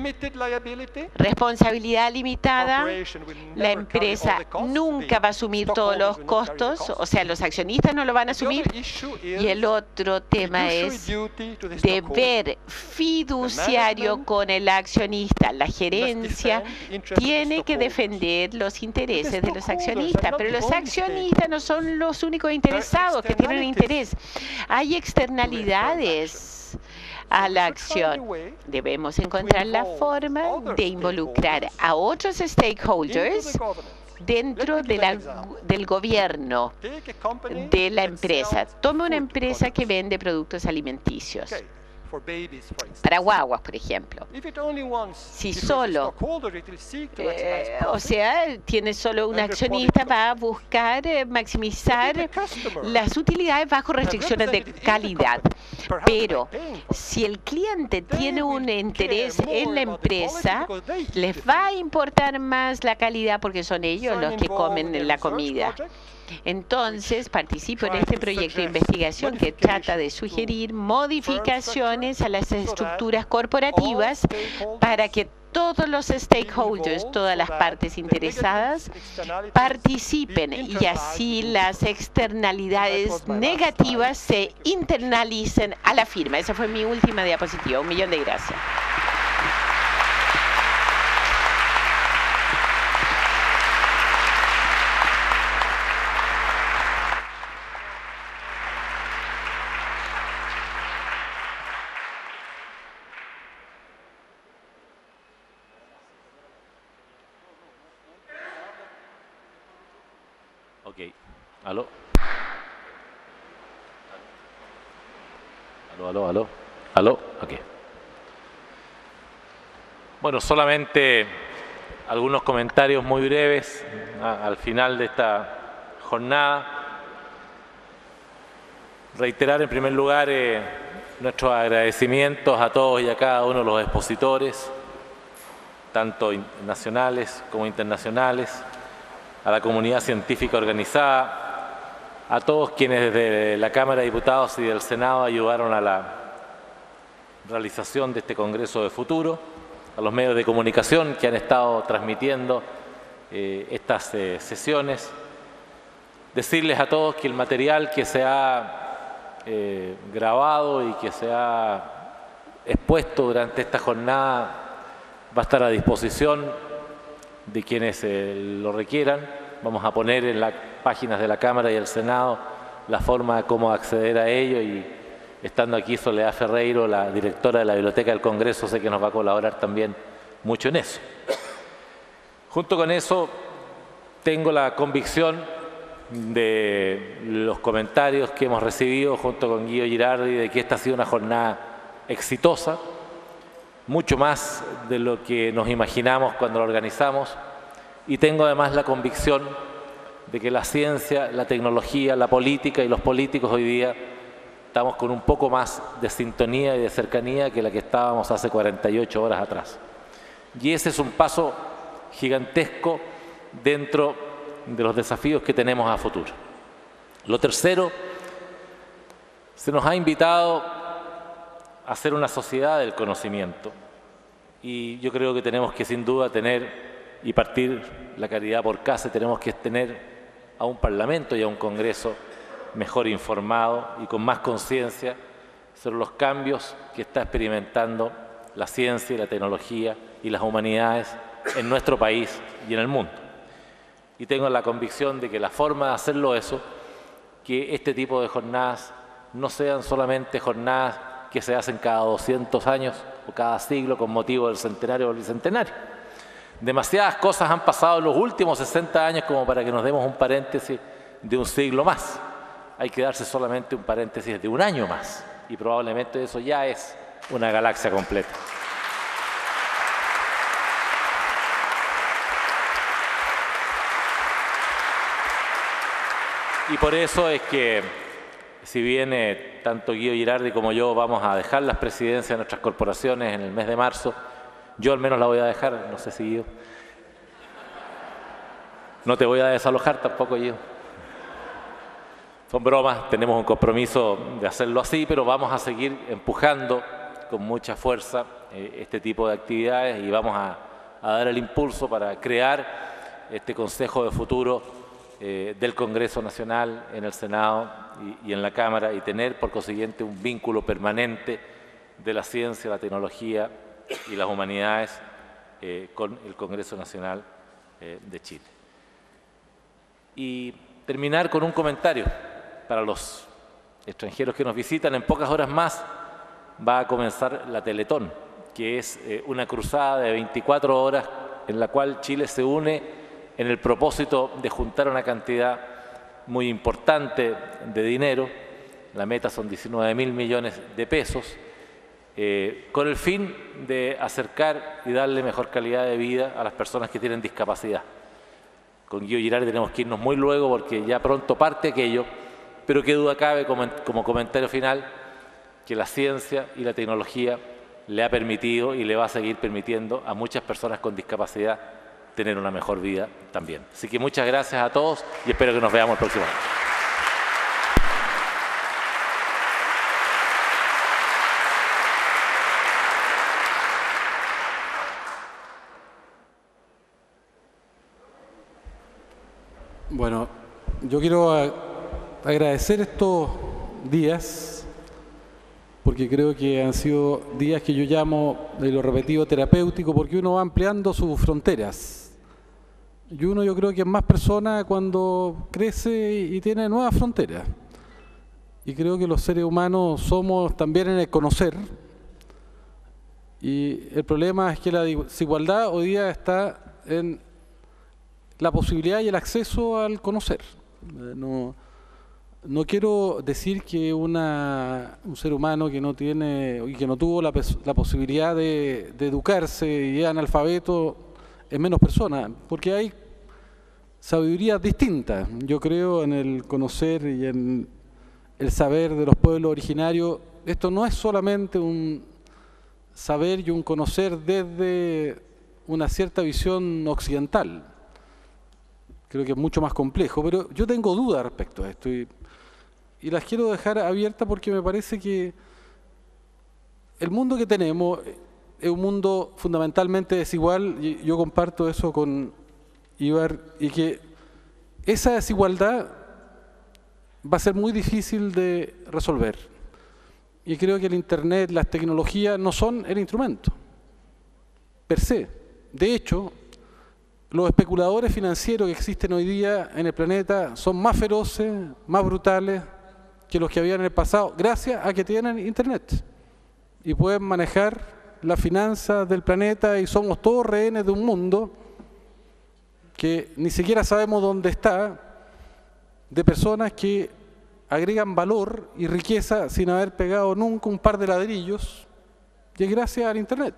responsabilidad limitada. La empresa nunca va a asumir todos los costos, o sea, los accionistas no lo van a asumir. Y el otro tema es deber fiduciario con el accionista. La gerencia tiene que defender los intereses de los accionistas, pero los accionistas no son los únicos interesados que tienen interés. Hay externalidades. a la acción. Debemos encontrar la forma de involucrar a otros stakeholders dentro de la, del gobierno de la empresa. Tome una empresa que vende productos alimenticios para guaguas, por ejemplo. Si solo, eh, o sea, tiene solo un accionista, va a buscar eh, maximizar las utilidades bajo restricciones de calidad. Pero si el cliente tiene un interés en la empresa, les va a importar más la calidad porque son ellos los que comen la comida. Entonces, participo en este proyecto de investigación que trata de sugerir modificaciones a las estructuras corporativas para que todos los stakeholders, todas las partes interesadas, participen y así las externalidades negativas se internalicen a la firma. Esa fue mi última diapositiva. Un millón de gracias. Ok. ¿Aló? ¿Aló, aló, aló? ¿Aló? Ok. Bueno, solamente algunos comentarios muy breves a, al final de esta jornada. Reiterar en primer lugar eh, nuestros agradecimientos a todos y a cada uno de los expositores, tanto nacionales como internacionales, a la comunidad científica organizada, a todos quienes desde la Cámara de Diputados y del Senado ayudaron a la realización de este Congreso de Futuro, a los medios de comunicación que han estado transmitiendo eh, estas eh, sesiones. Decirles a todos que el material que se ha eh, grabado y que se ha expuesto durante esta jornada va a estar a disposición de quienes eh, lo requieran. Vamos a poner en las páginas de la Cámara y el Senado la forma de cómo acceder a ello y estando aquí Soledad Ferreiro, la directora de la Biblioteca del Congreso, sé que nos va a colaborar también mucho en eso. Junto con eso, tengo la convicción de los comentarios que hemos recibido junto con Guido Girardi de que esta ha sido una jornada exitosa, mucho más de lo que nos imaginamos cuando lo organizamos, y tengo además la convicción de que la ciencia, la tecnología, la política y los políticos hoy día estamos con un poco más de sintonía y de cercanía que la que estábamos hace cuarenta y ocho horas atrás. Y ese es un paso gigantesco dentro de los desafíos que tenemos a futuro. Lo tercero, se nos ha invitado a ser una sociedad del conocimiento y yo creo que tenemos que sin duda tener y partir la caridad por casa, tenemos que tener a un Parlamento y a un Congreso mejor informado y con más conciencia sobre los cambios que está experimentando la ciencia y la tecnología y las humanidades en nuestro país y en el mundo. Y tengo la convicción de que la forma de hacerlo eso, que este tipo de jornadas no sean solamente jornadas que se hacen cada doscientos años o cada siglo con motivo del centenario o el bicentenario. Demasiadas cosas han pasado en los últimos sesenta años como para que nos demos un paréntesis de un siglo más. Hay que darse solamente un paréntesis de un año más y probablemente eso ya es una galaxia completa. Y por eso es que, si bien eh, tanto Guido Girardi como yo vamos a dejar las presidencias de nuestras corporaciones en el mes de marzo, yo al menos la voy a dejar, no sé si Guido. No te voy a desalojar tampoco, Guido. Son bromas, tenemos un compromiso de hacerlo así, pero vamos a seguir empujando con mucha fuerza eh, este tipo de actividades y vamos a, a dar el impulso para crear este Consejo de Futuro eh, del Congreso Nacional en el Senado y, y en la Cámara y tener por consiguiente un vínculo permanente de la ciencia, la tecnología y las humanidades eh, con el Congreso Nacional eh, de Chile. Y terminar con un comentario para los extranjeros que nos visitan. En pocas horas más va a comenzar la Teletón, que es eh, una cruzada de veinticuatro horas en la cual Chile se une en el propósito de juntar una cantidad muy importante de dinero. La meta son diecinueve mil millones de pesos, eh, con el fin de acercar y darle mejor calidad de vida a las personas que tienen discapacidad. Con Guido Girardi tenemos que irnos muy luego porque ya pronto parte aquello, pero qué duda cabe, como, como comentario final, que la ciencia y la tecnología le ha permitido y le va a seguir permitiendo a muchas personas con discapacidad tener una mejor vida también. Así que muchas gracias a todos y espero que nos veamos el próximo año. Bueno, yo quiero agradecer estos días, porque creo que han sido días que yo llamo, de lo repetido, terapéutico, porque uno va ampliando sus fronteras. Y uno, yo creo que es más persona cuando crece y tiene nuevas fronteras. Y creo que los seres humanos somos también en el conocer. Y el problema es que la desigualdad hoy día está en la posibilidad y el acceso al conocer. No, no quiero decir que una, un ser humano que no tiene y que no tuvo la, la posibilidad de, de educarse y es analfabeto es menos persona, porque hay sabidurías distintas. Yo creo en el conocer y en el saber de los pueblos originarios. Esto no es solamente un saber y un conocer desde una cierta visión occidental. Creo que es mucho más complejo, pero yo tengo dudas respecto a esto y, y las quiero dejar abiertas porque me parece que el mundo que tenemos es un mundo fundamentalmente desigual, y yo comparto eso con Ibar, y que esa desigualdad va a ser muy difícil de resolver. Y creo que el Internet, las tecnologías no son el instrumento, per se. De hecho, los especuladores financieros que existen hoy día en el planeta son más feroces, más brutales que los que había en el pasado, gracias a que tienen Internet. Y pueden manejar las finanzas del planeta y somos todos rehenes de un mundo que ni siquiera sabemos dónde está, de personas que agregan valor y riqueza sin haber pegado nunca un par de ladrillos, y es gracias al Internet.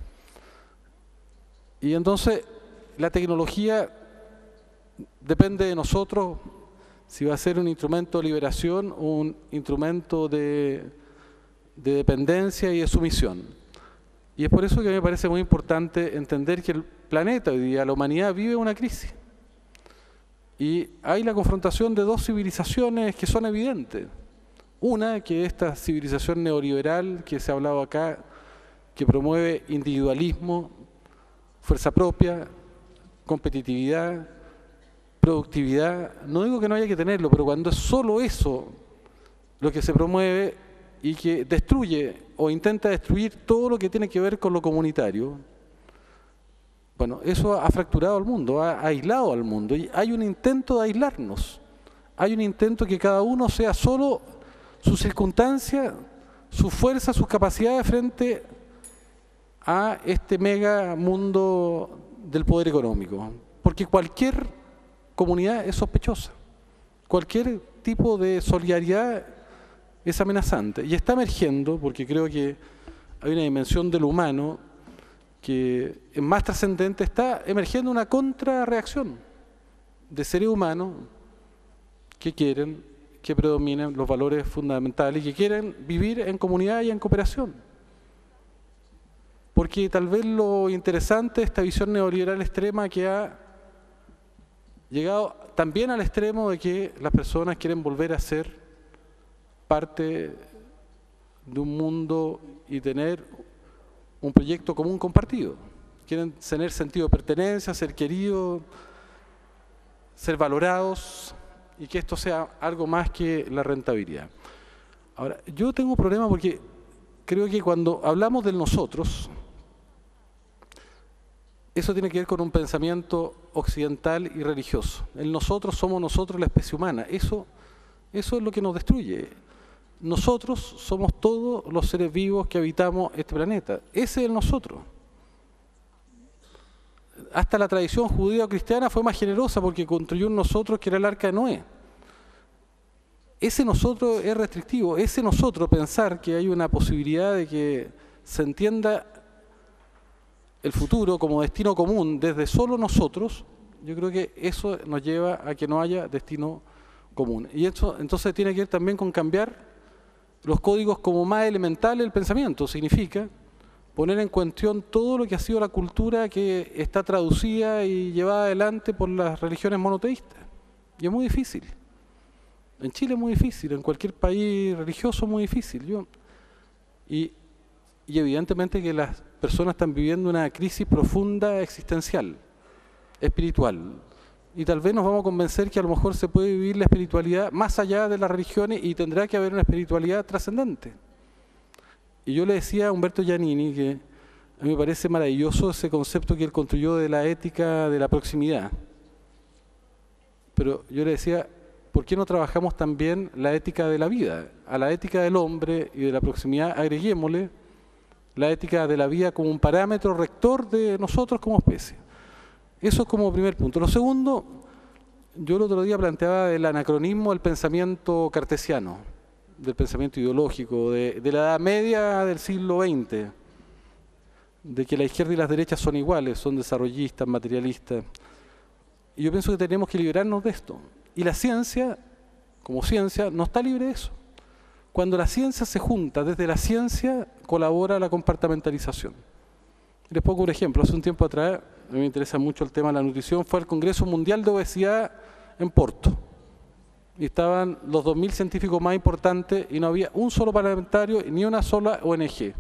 Y entonces la tecnología depende de nosotros si va a ser un instrumento de liberación o un instrumento de, de dependencia y de sumisión. Y es por eso que me parece muy importante entender que el planeta hoy día, la humanidad, vive una crisis. Y hay la confrontación de dos civilizaciones que son evidentes. Una, que es esta civilización neoliberal que se ha hablado acá, que promueve individualismo, fuerza propia, competitividad, productividad. No digo que no haya que tenerlo, pero cuando es solo eso lo que se promueve y que destruye o intenta destruir todo lo que tiene que ver con lo comunitario, bueno, eso ha fracturado al mundo, ha aislado al mundo, y hay un intento de aislarnos, hay un intento que cada uno sea solo su circunstancia, su fuerza, sus capacidades frente a este mega mundo del poder económico, porque cualquier comunidad es sospechosa, cualquier tipo de solidaridad es amenazante, y está emergiendo, porque creo que hay una dimensión de lo humano que es más trascendente, está emergiendo una contrarreacción de seres humanos que quieren que predominen los valores fundamentales y que quieren vivir en comunidad y en cooperación. Porque tal vez lo interesante de esta visión neoliberal extrema que ha llegado también al extremo de que las personas quieren volver a ser parte de un mundo y tener un proyecto común compartido. Quieren tener sentido de pertenencia, ser queridos, ser valorados, y que esto sea algo más que la rentabilidad. Ahora, yo tengo un problema porque creo que cuando hablamos del nosotros, eso tiene que ver con un pensamiento occidental y religioso. El nosotros somos nosotros, la especie humana. Eso, eso es lo que nos destruye. nosotros somos todos los seres vivos que habitamos este planeta. Ese es el nosotros. Hasta la tradición judío-cristiana fue más generosa porque construyó un nosotros que era el arca de Noé. Ese nosotros es restrictivo. Ese nosotros, pensar que hay una posibilidad de que se entienda el futuro como destino común desde solo nosotros, yo creo que eso nos lleva a que no haya destino común. Y esto entonces tiene que ver también con cambiar los códigos como más elementales del pensamiento. Significa poner en cuestión todo lo que ha sido la cultura que está traducida y llevada adelante por las religiones monoteístas. Y es muy difícil. En Chile es muy difícil, en cualquier país religioso es muy difícil. Yo, y, y evidentemente que las personas están viviendo una crisis profunda existencial, espiritual. Y tal vez nos vamos a convencer que a lo mejor se puede vivir la espiritualidad más allá de las religiones y tendrá que haber una espiritualidad trascendente. Y yo le decía a Humberto Giannini que a mí me parece maravilloso ese concepto que él construyó de la ética de la proximidad. Pero yo le decía, ¿por qué no trabajamos también la ética de la vida? A la ética del hombre y de la proximidad agreguémosle la ética de la vida como un parámetro rector de nosotros como especie. Eso es como primer punto. Lo segundo, yo el otro día planteaba el anacronismo del pensamiento cartesiano, del pensamiento ideológico, de, de la Edad Media del siglo veinte, de que la izquierda y las derechas son iguales, son desarrollistas, materialistas. Y yo pienso que tenemos que liberarnos de esto. Y la ciencia, como ciencia, no está libre de eso. Cuando la ciencia se junta, desde la ciencia colabora la compartamentalización. Les pongo un ejemplo. Hace un tiempo atrás, a mí me interesa mucho el tema de la nutrición, fue al Congreso Mundial de Obesidad en Porto. Y estaban los dos mil científicos más importantes y no había un solo parlamentario ni una sola O N G.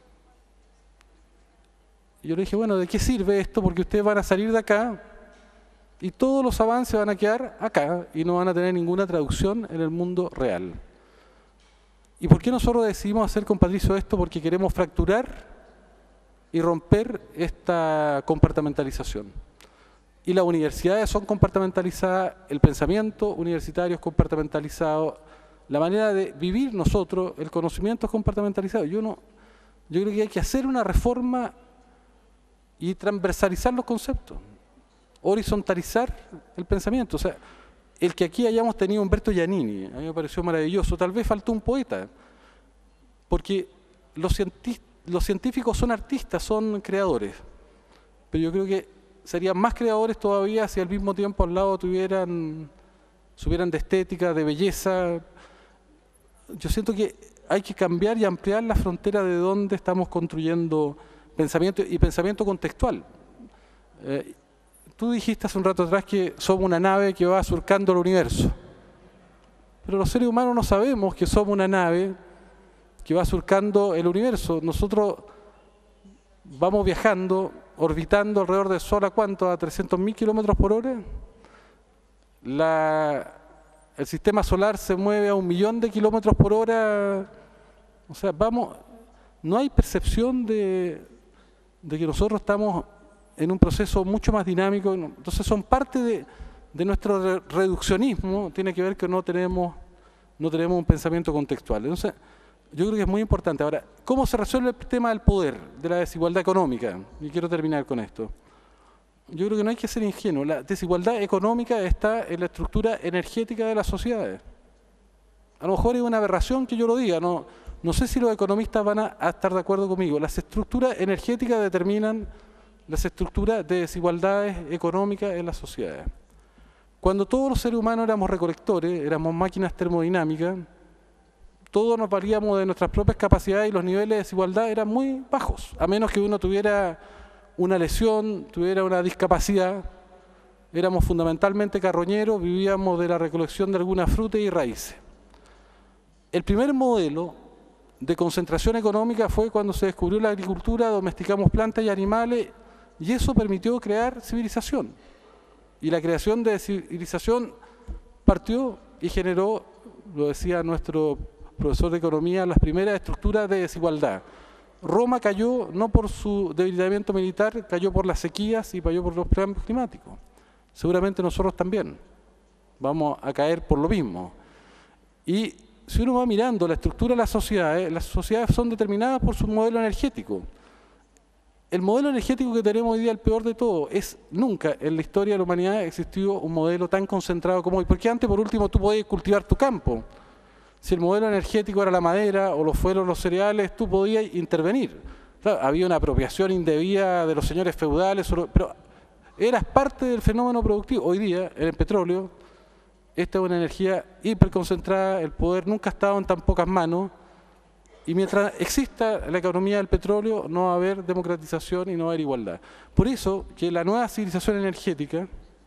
Y yo le dije, bueno, ¿de qué sirve esto? Porque ustedes van a salir de acá y todos los avances van a quedar acá y no van a tener ninguna traducción en el mundo real. ¿Y por qué nosotros decidimos hacer con Patricio esto? Porque queremos fracturar y romper esta compartamentalización. Y las universidades son compartamentalizadas, el pensamiento universitario es compartamentalizado, la manera de vivir nosotros, el conocimiento es compartamentalizado. Yo, no, yo creo que hay que hacer una reforma y transversalizar los conceptos, horizontalizar el pensamiento. O sea, el que aquí hayamos tenido Humberto Giannini, a mí me pareció maravilloso, tal vez faltó un poeta, porque los, cienti los científicos son artistas, son creadores, pero yo creo que serían más creadores todavía si al mismo tiempo al lado tuvieran, supieran de estética, de belleza. Yo siento que hay que cambiar y ampliar la frontera de dónde estamos construyendo pensamiento y pensamiento contextual. Eh, tú dijiste hace un rato atrás que somos una nave que va surcando el universo, pero los seres humanos no sabemos que somos una nave que va surcando el universo. Nosotros vamos viajando, orbitando alrededor del Sol, ¿a cuánto? ¿A trescientos mil kilómetros por hora? La, el sistema solar se mueve a un millón de kilómetros por hora. O sea, vamos, no hay percepción de, de que nosotros estamos en un proceso mucho más dinámico. Entonces son parte de, de nuestro re reduccionismo, tiene que ver que no tenemos, no tenemos un pensamiento contextual. Entonces, yo creo que es muy importante. Ahora, ¿cómo se resuelve el tema del poder, de la desigualdad económica? Y quiero terminar con esto. Yo creo que no hay que ser ingenuo. La desigualdad económica está en la estructura energética de las sociedades. A lo mejor es una aberración que yo lo diga, no, no sé si los economistas van a, a estar de acuerdo conmigo. Las estructuras energéticas determinan las estructuras de desigualdades económicas en las sociedades. Cuando todos los seres humanos éramos recolectores, éramos máquinas termodinámicas, todos nos valíamos de nuestras propias capacidades y los niveles de desigualdad eran muy bajos, a menos que uno tuviera una lesión, tuviera una discapacidad. Éramos fundamentalmente carroñeros, vivíamos de la recolección de alguna fruta y raíces. El primer modelo de concentración económica fue cuando se descubrió la agricultura, domesticamos plantas y animales y eso permitió crear civilización. Y la creación de civilización partió y generó, lo decía nuestro profesor de economía, las primeras estructuras de desigualdad. Roma cayó no por su debilitamiento militar, cayó por las sequías y cayó por los cambios climáticos. Seguramente nosotros también vamos a caer por lo mismo. Y si uno va mirando la estructura de las sociedades, las sociedades son determinadas por su modelo energético. El modelo energético que tenemos hoy día, el peor de todo, es nunca en la historia de la humanidad ha existido un modelo tan concentrado como hoy. Porque antes, por último, tú podías cultivar tu campo. Si el modelo energético era la madera o lo fueron los cereales, tú podías intervenir. Claro, había una apropiación indebida de los señores feudales, pero eras parte del fenómeno productivo. Hoy día, en el petróleo, esta es una energía hiperconcentrada, el poder nunca ha estado en tan pocas manos, y mientras exista la economía del petróleo no va a haber democratización y no va a haber igualdad. Por eso que la nueva civilización energética,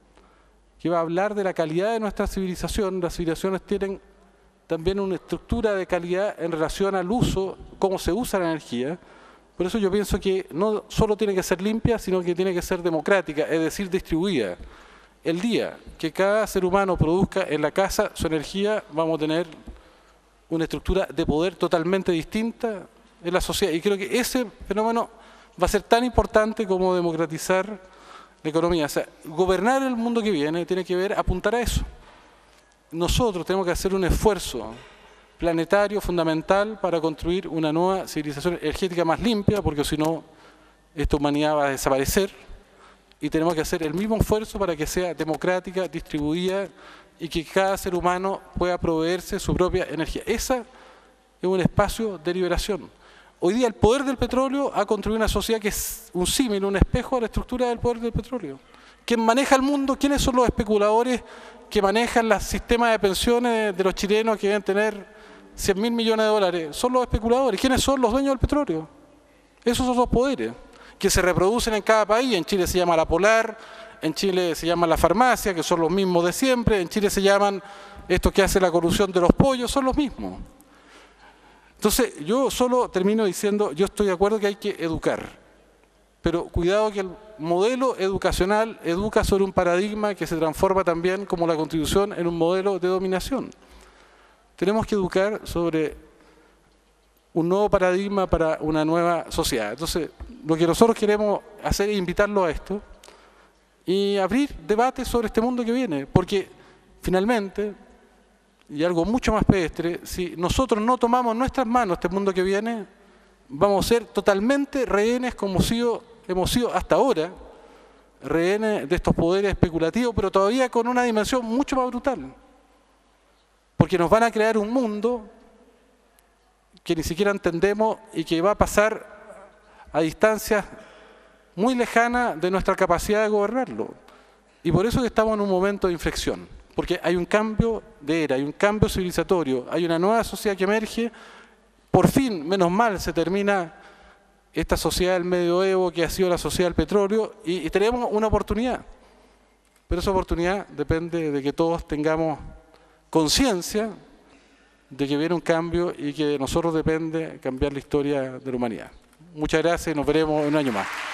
que va a hablar de la calidad de nuestra civilización, las civilizaciones tienen también una estructura de calidad en relación al uso, cómo se usa la energía. Por eso yo pienso que no solo tiene que ser limpia, sino que tiene que ser democrática, es decir, distribuida. El día que cada ser humano produzca en la casa su energía, vamos a tener una estructura de poder totalmente distinta en la sociedad. Y creo que ese fenómeno va a ser tan importante como democratizar la economía. O sea, gobernar el mundo que viene tiene que ver, apuntar a eso. Nosotros tenemos que hacer un esfuerzo planetario fundamental para construir una nueva civilización energética más limpia, porque si no, esta humanidad va a desaparecer. Y tenemos que hacer el mismo esfuerzo para que sea democrática, distribuida y que cada ser humano pueda proveerse su propia energía. Ese es un espacio de liberación. Hoy día el poder del petróleo ha construido una sociedad que es un símil, un espejo a la estructura del poder del petróleo. ¿Quién maneja el mundo? ¿Quiénes son los especuladores que manejan los sistemas de pensiones de los chilenos que deben tener cien mil millones de dólares? Son los especuladores. ¿Quiénes son los dueños del petróleo? Esos son los poderes que se reproducen en cada país. En Chile se llama la Polar, en Chile se llama la farmacia, que son los mismos de siempre. En Chile se llaman estos que hacen la corrupción de los pollos, son los mismos. Entonces, yo solo termino diciendo, yo estoy de acuerdo que hay que educar, pero cuidado que el modelo educacional educa sobre un paradigma que se transforma también, como la Constitución, en un modelo de dominación. Tenemos que educar sobre un nuevo paradigma para una nueva sociedad. Entonces, lo que nosotros queremos hacer es invitarlo a esto y abrir debates sobre este mundo que viene, porque finalmente, y algo mucho más pedestre, si nosotros no tomamos en nuestras manos este mundo que viene, vamos a ser totalmente rehenes como sido, hemos sido hasta ahora, rehenes de estos poderes especulativos, pero todavía con una dimensión mucho más brutal, porque nos van a crear un mundo que ni siquiera entendemos y que va a pasar a distancias muy lejanas de nuestra capacidad de gobernarlo. Y por eso que estamos en un momento de inflexión, porque hay un cambio de era, hay un cambio civilizatorio, hay una nueva sociedad que emerge. Por fin, menos mal, se termina esta sociedad del medioevo que ha sido la sociedad del petróleo y, y tenemos una oportunidad. Pero esa oportunidad depende de que todos tengamos conciencia de que viene un cambio y que de nosotros depende cambiar la historia de la humanidad. Muchas gracias y nos veremos en un año más.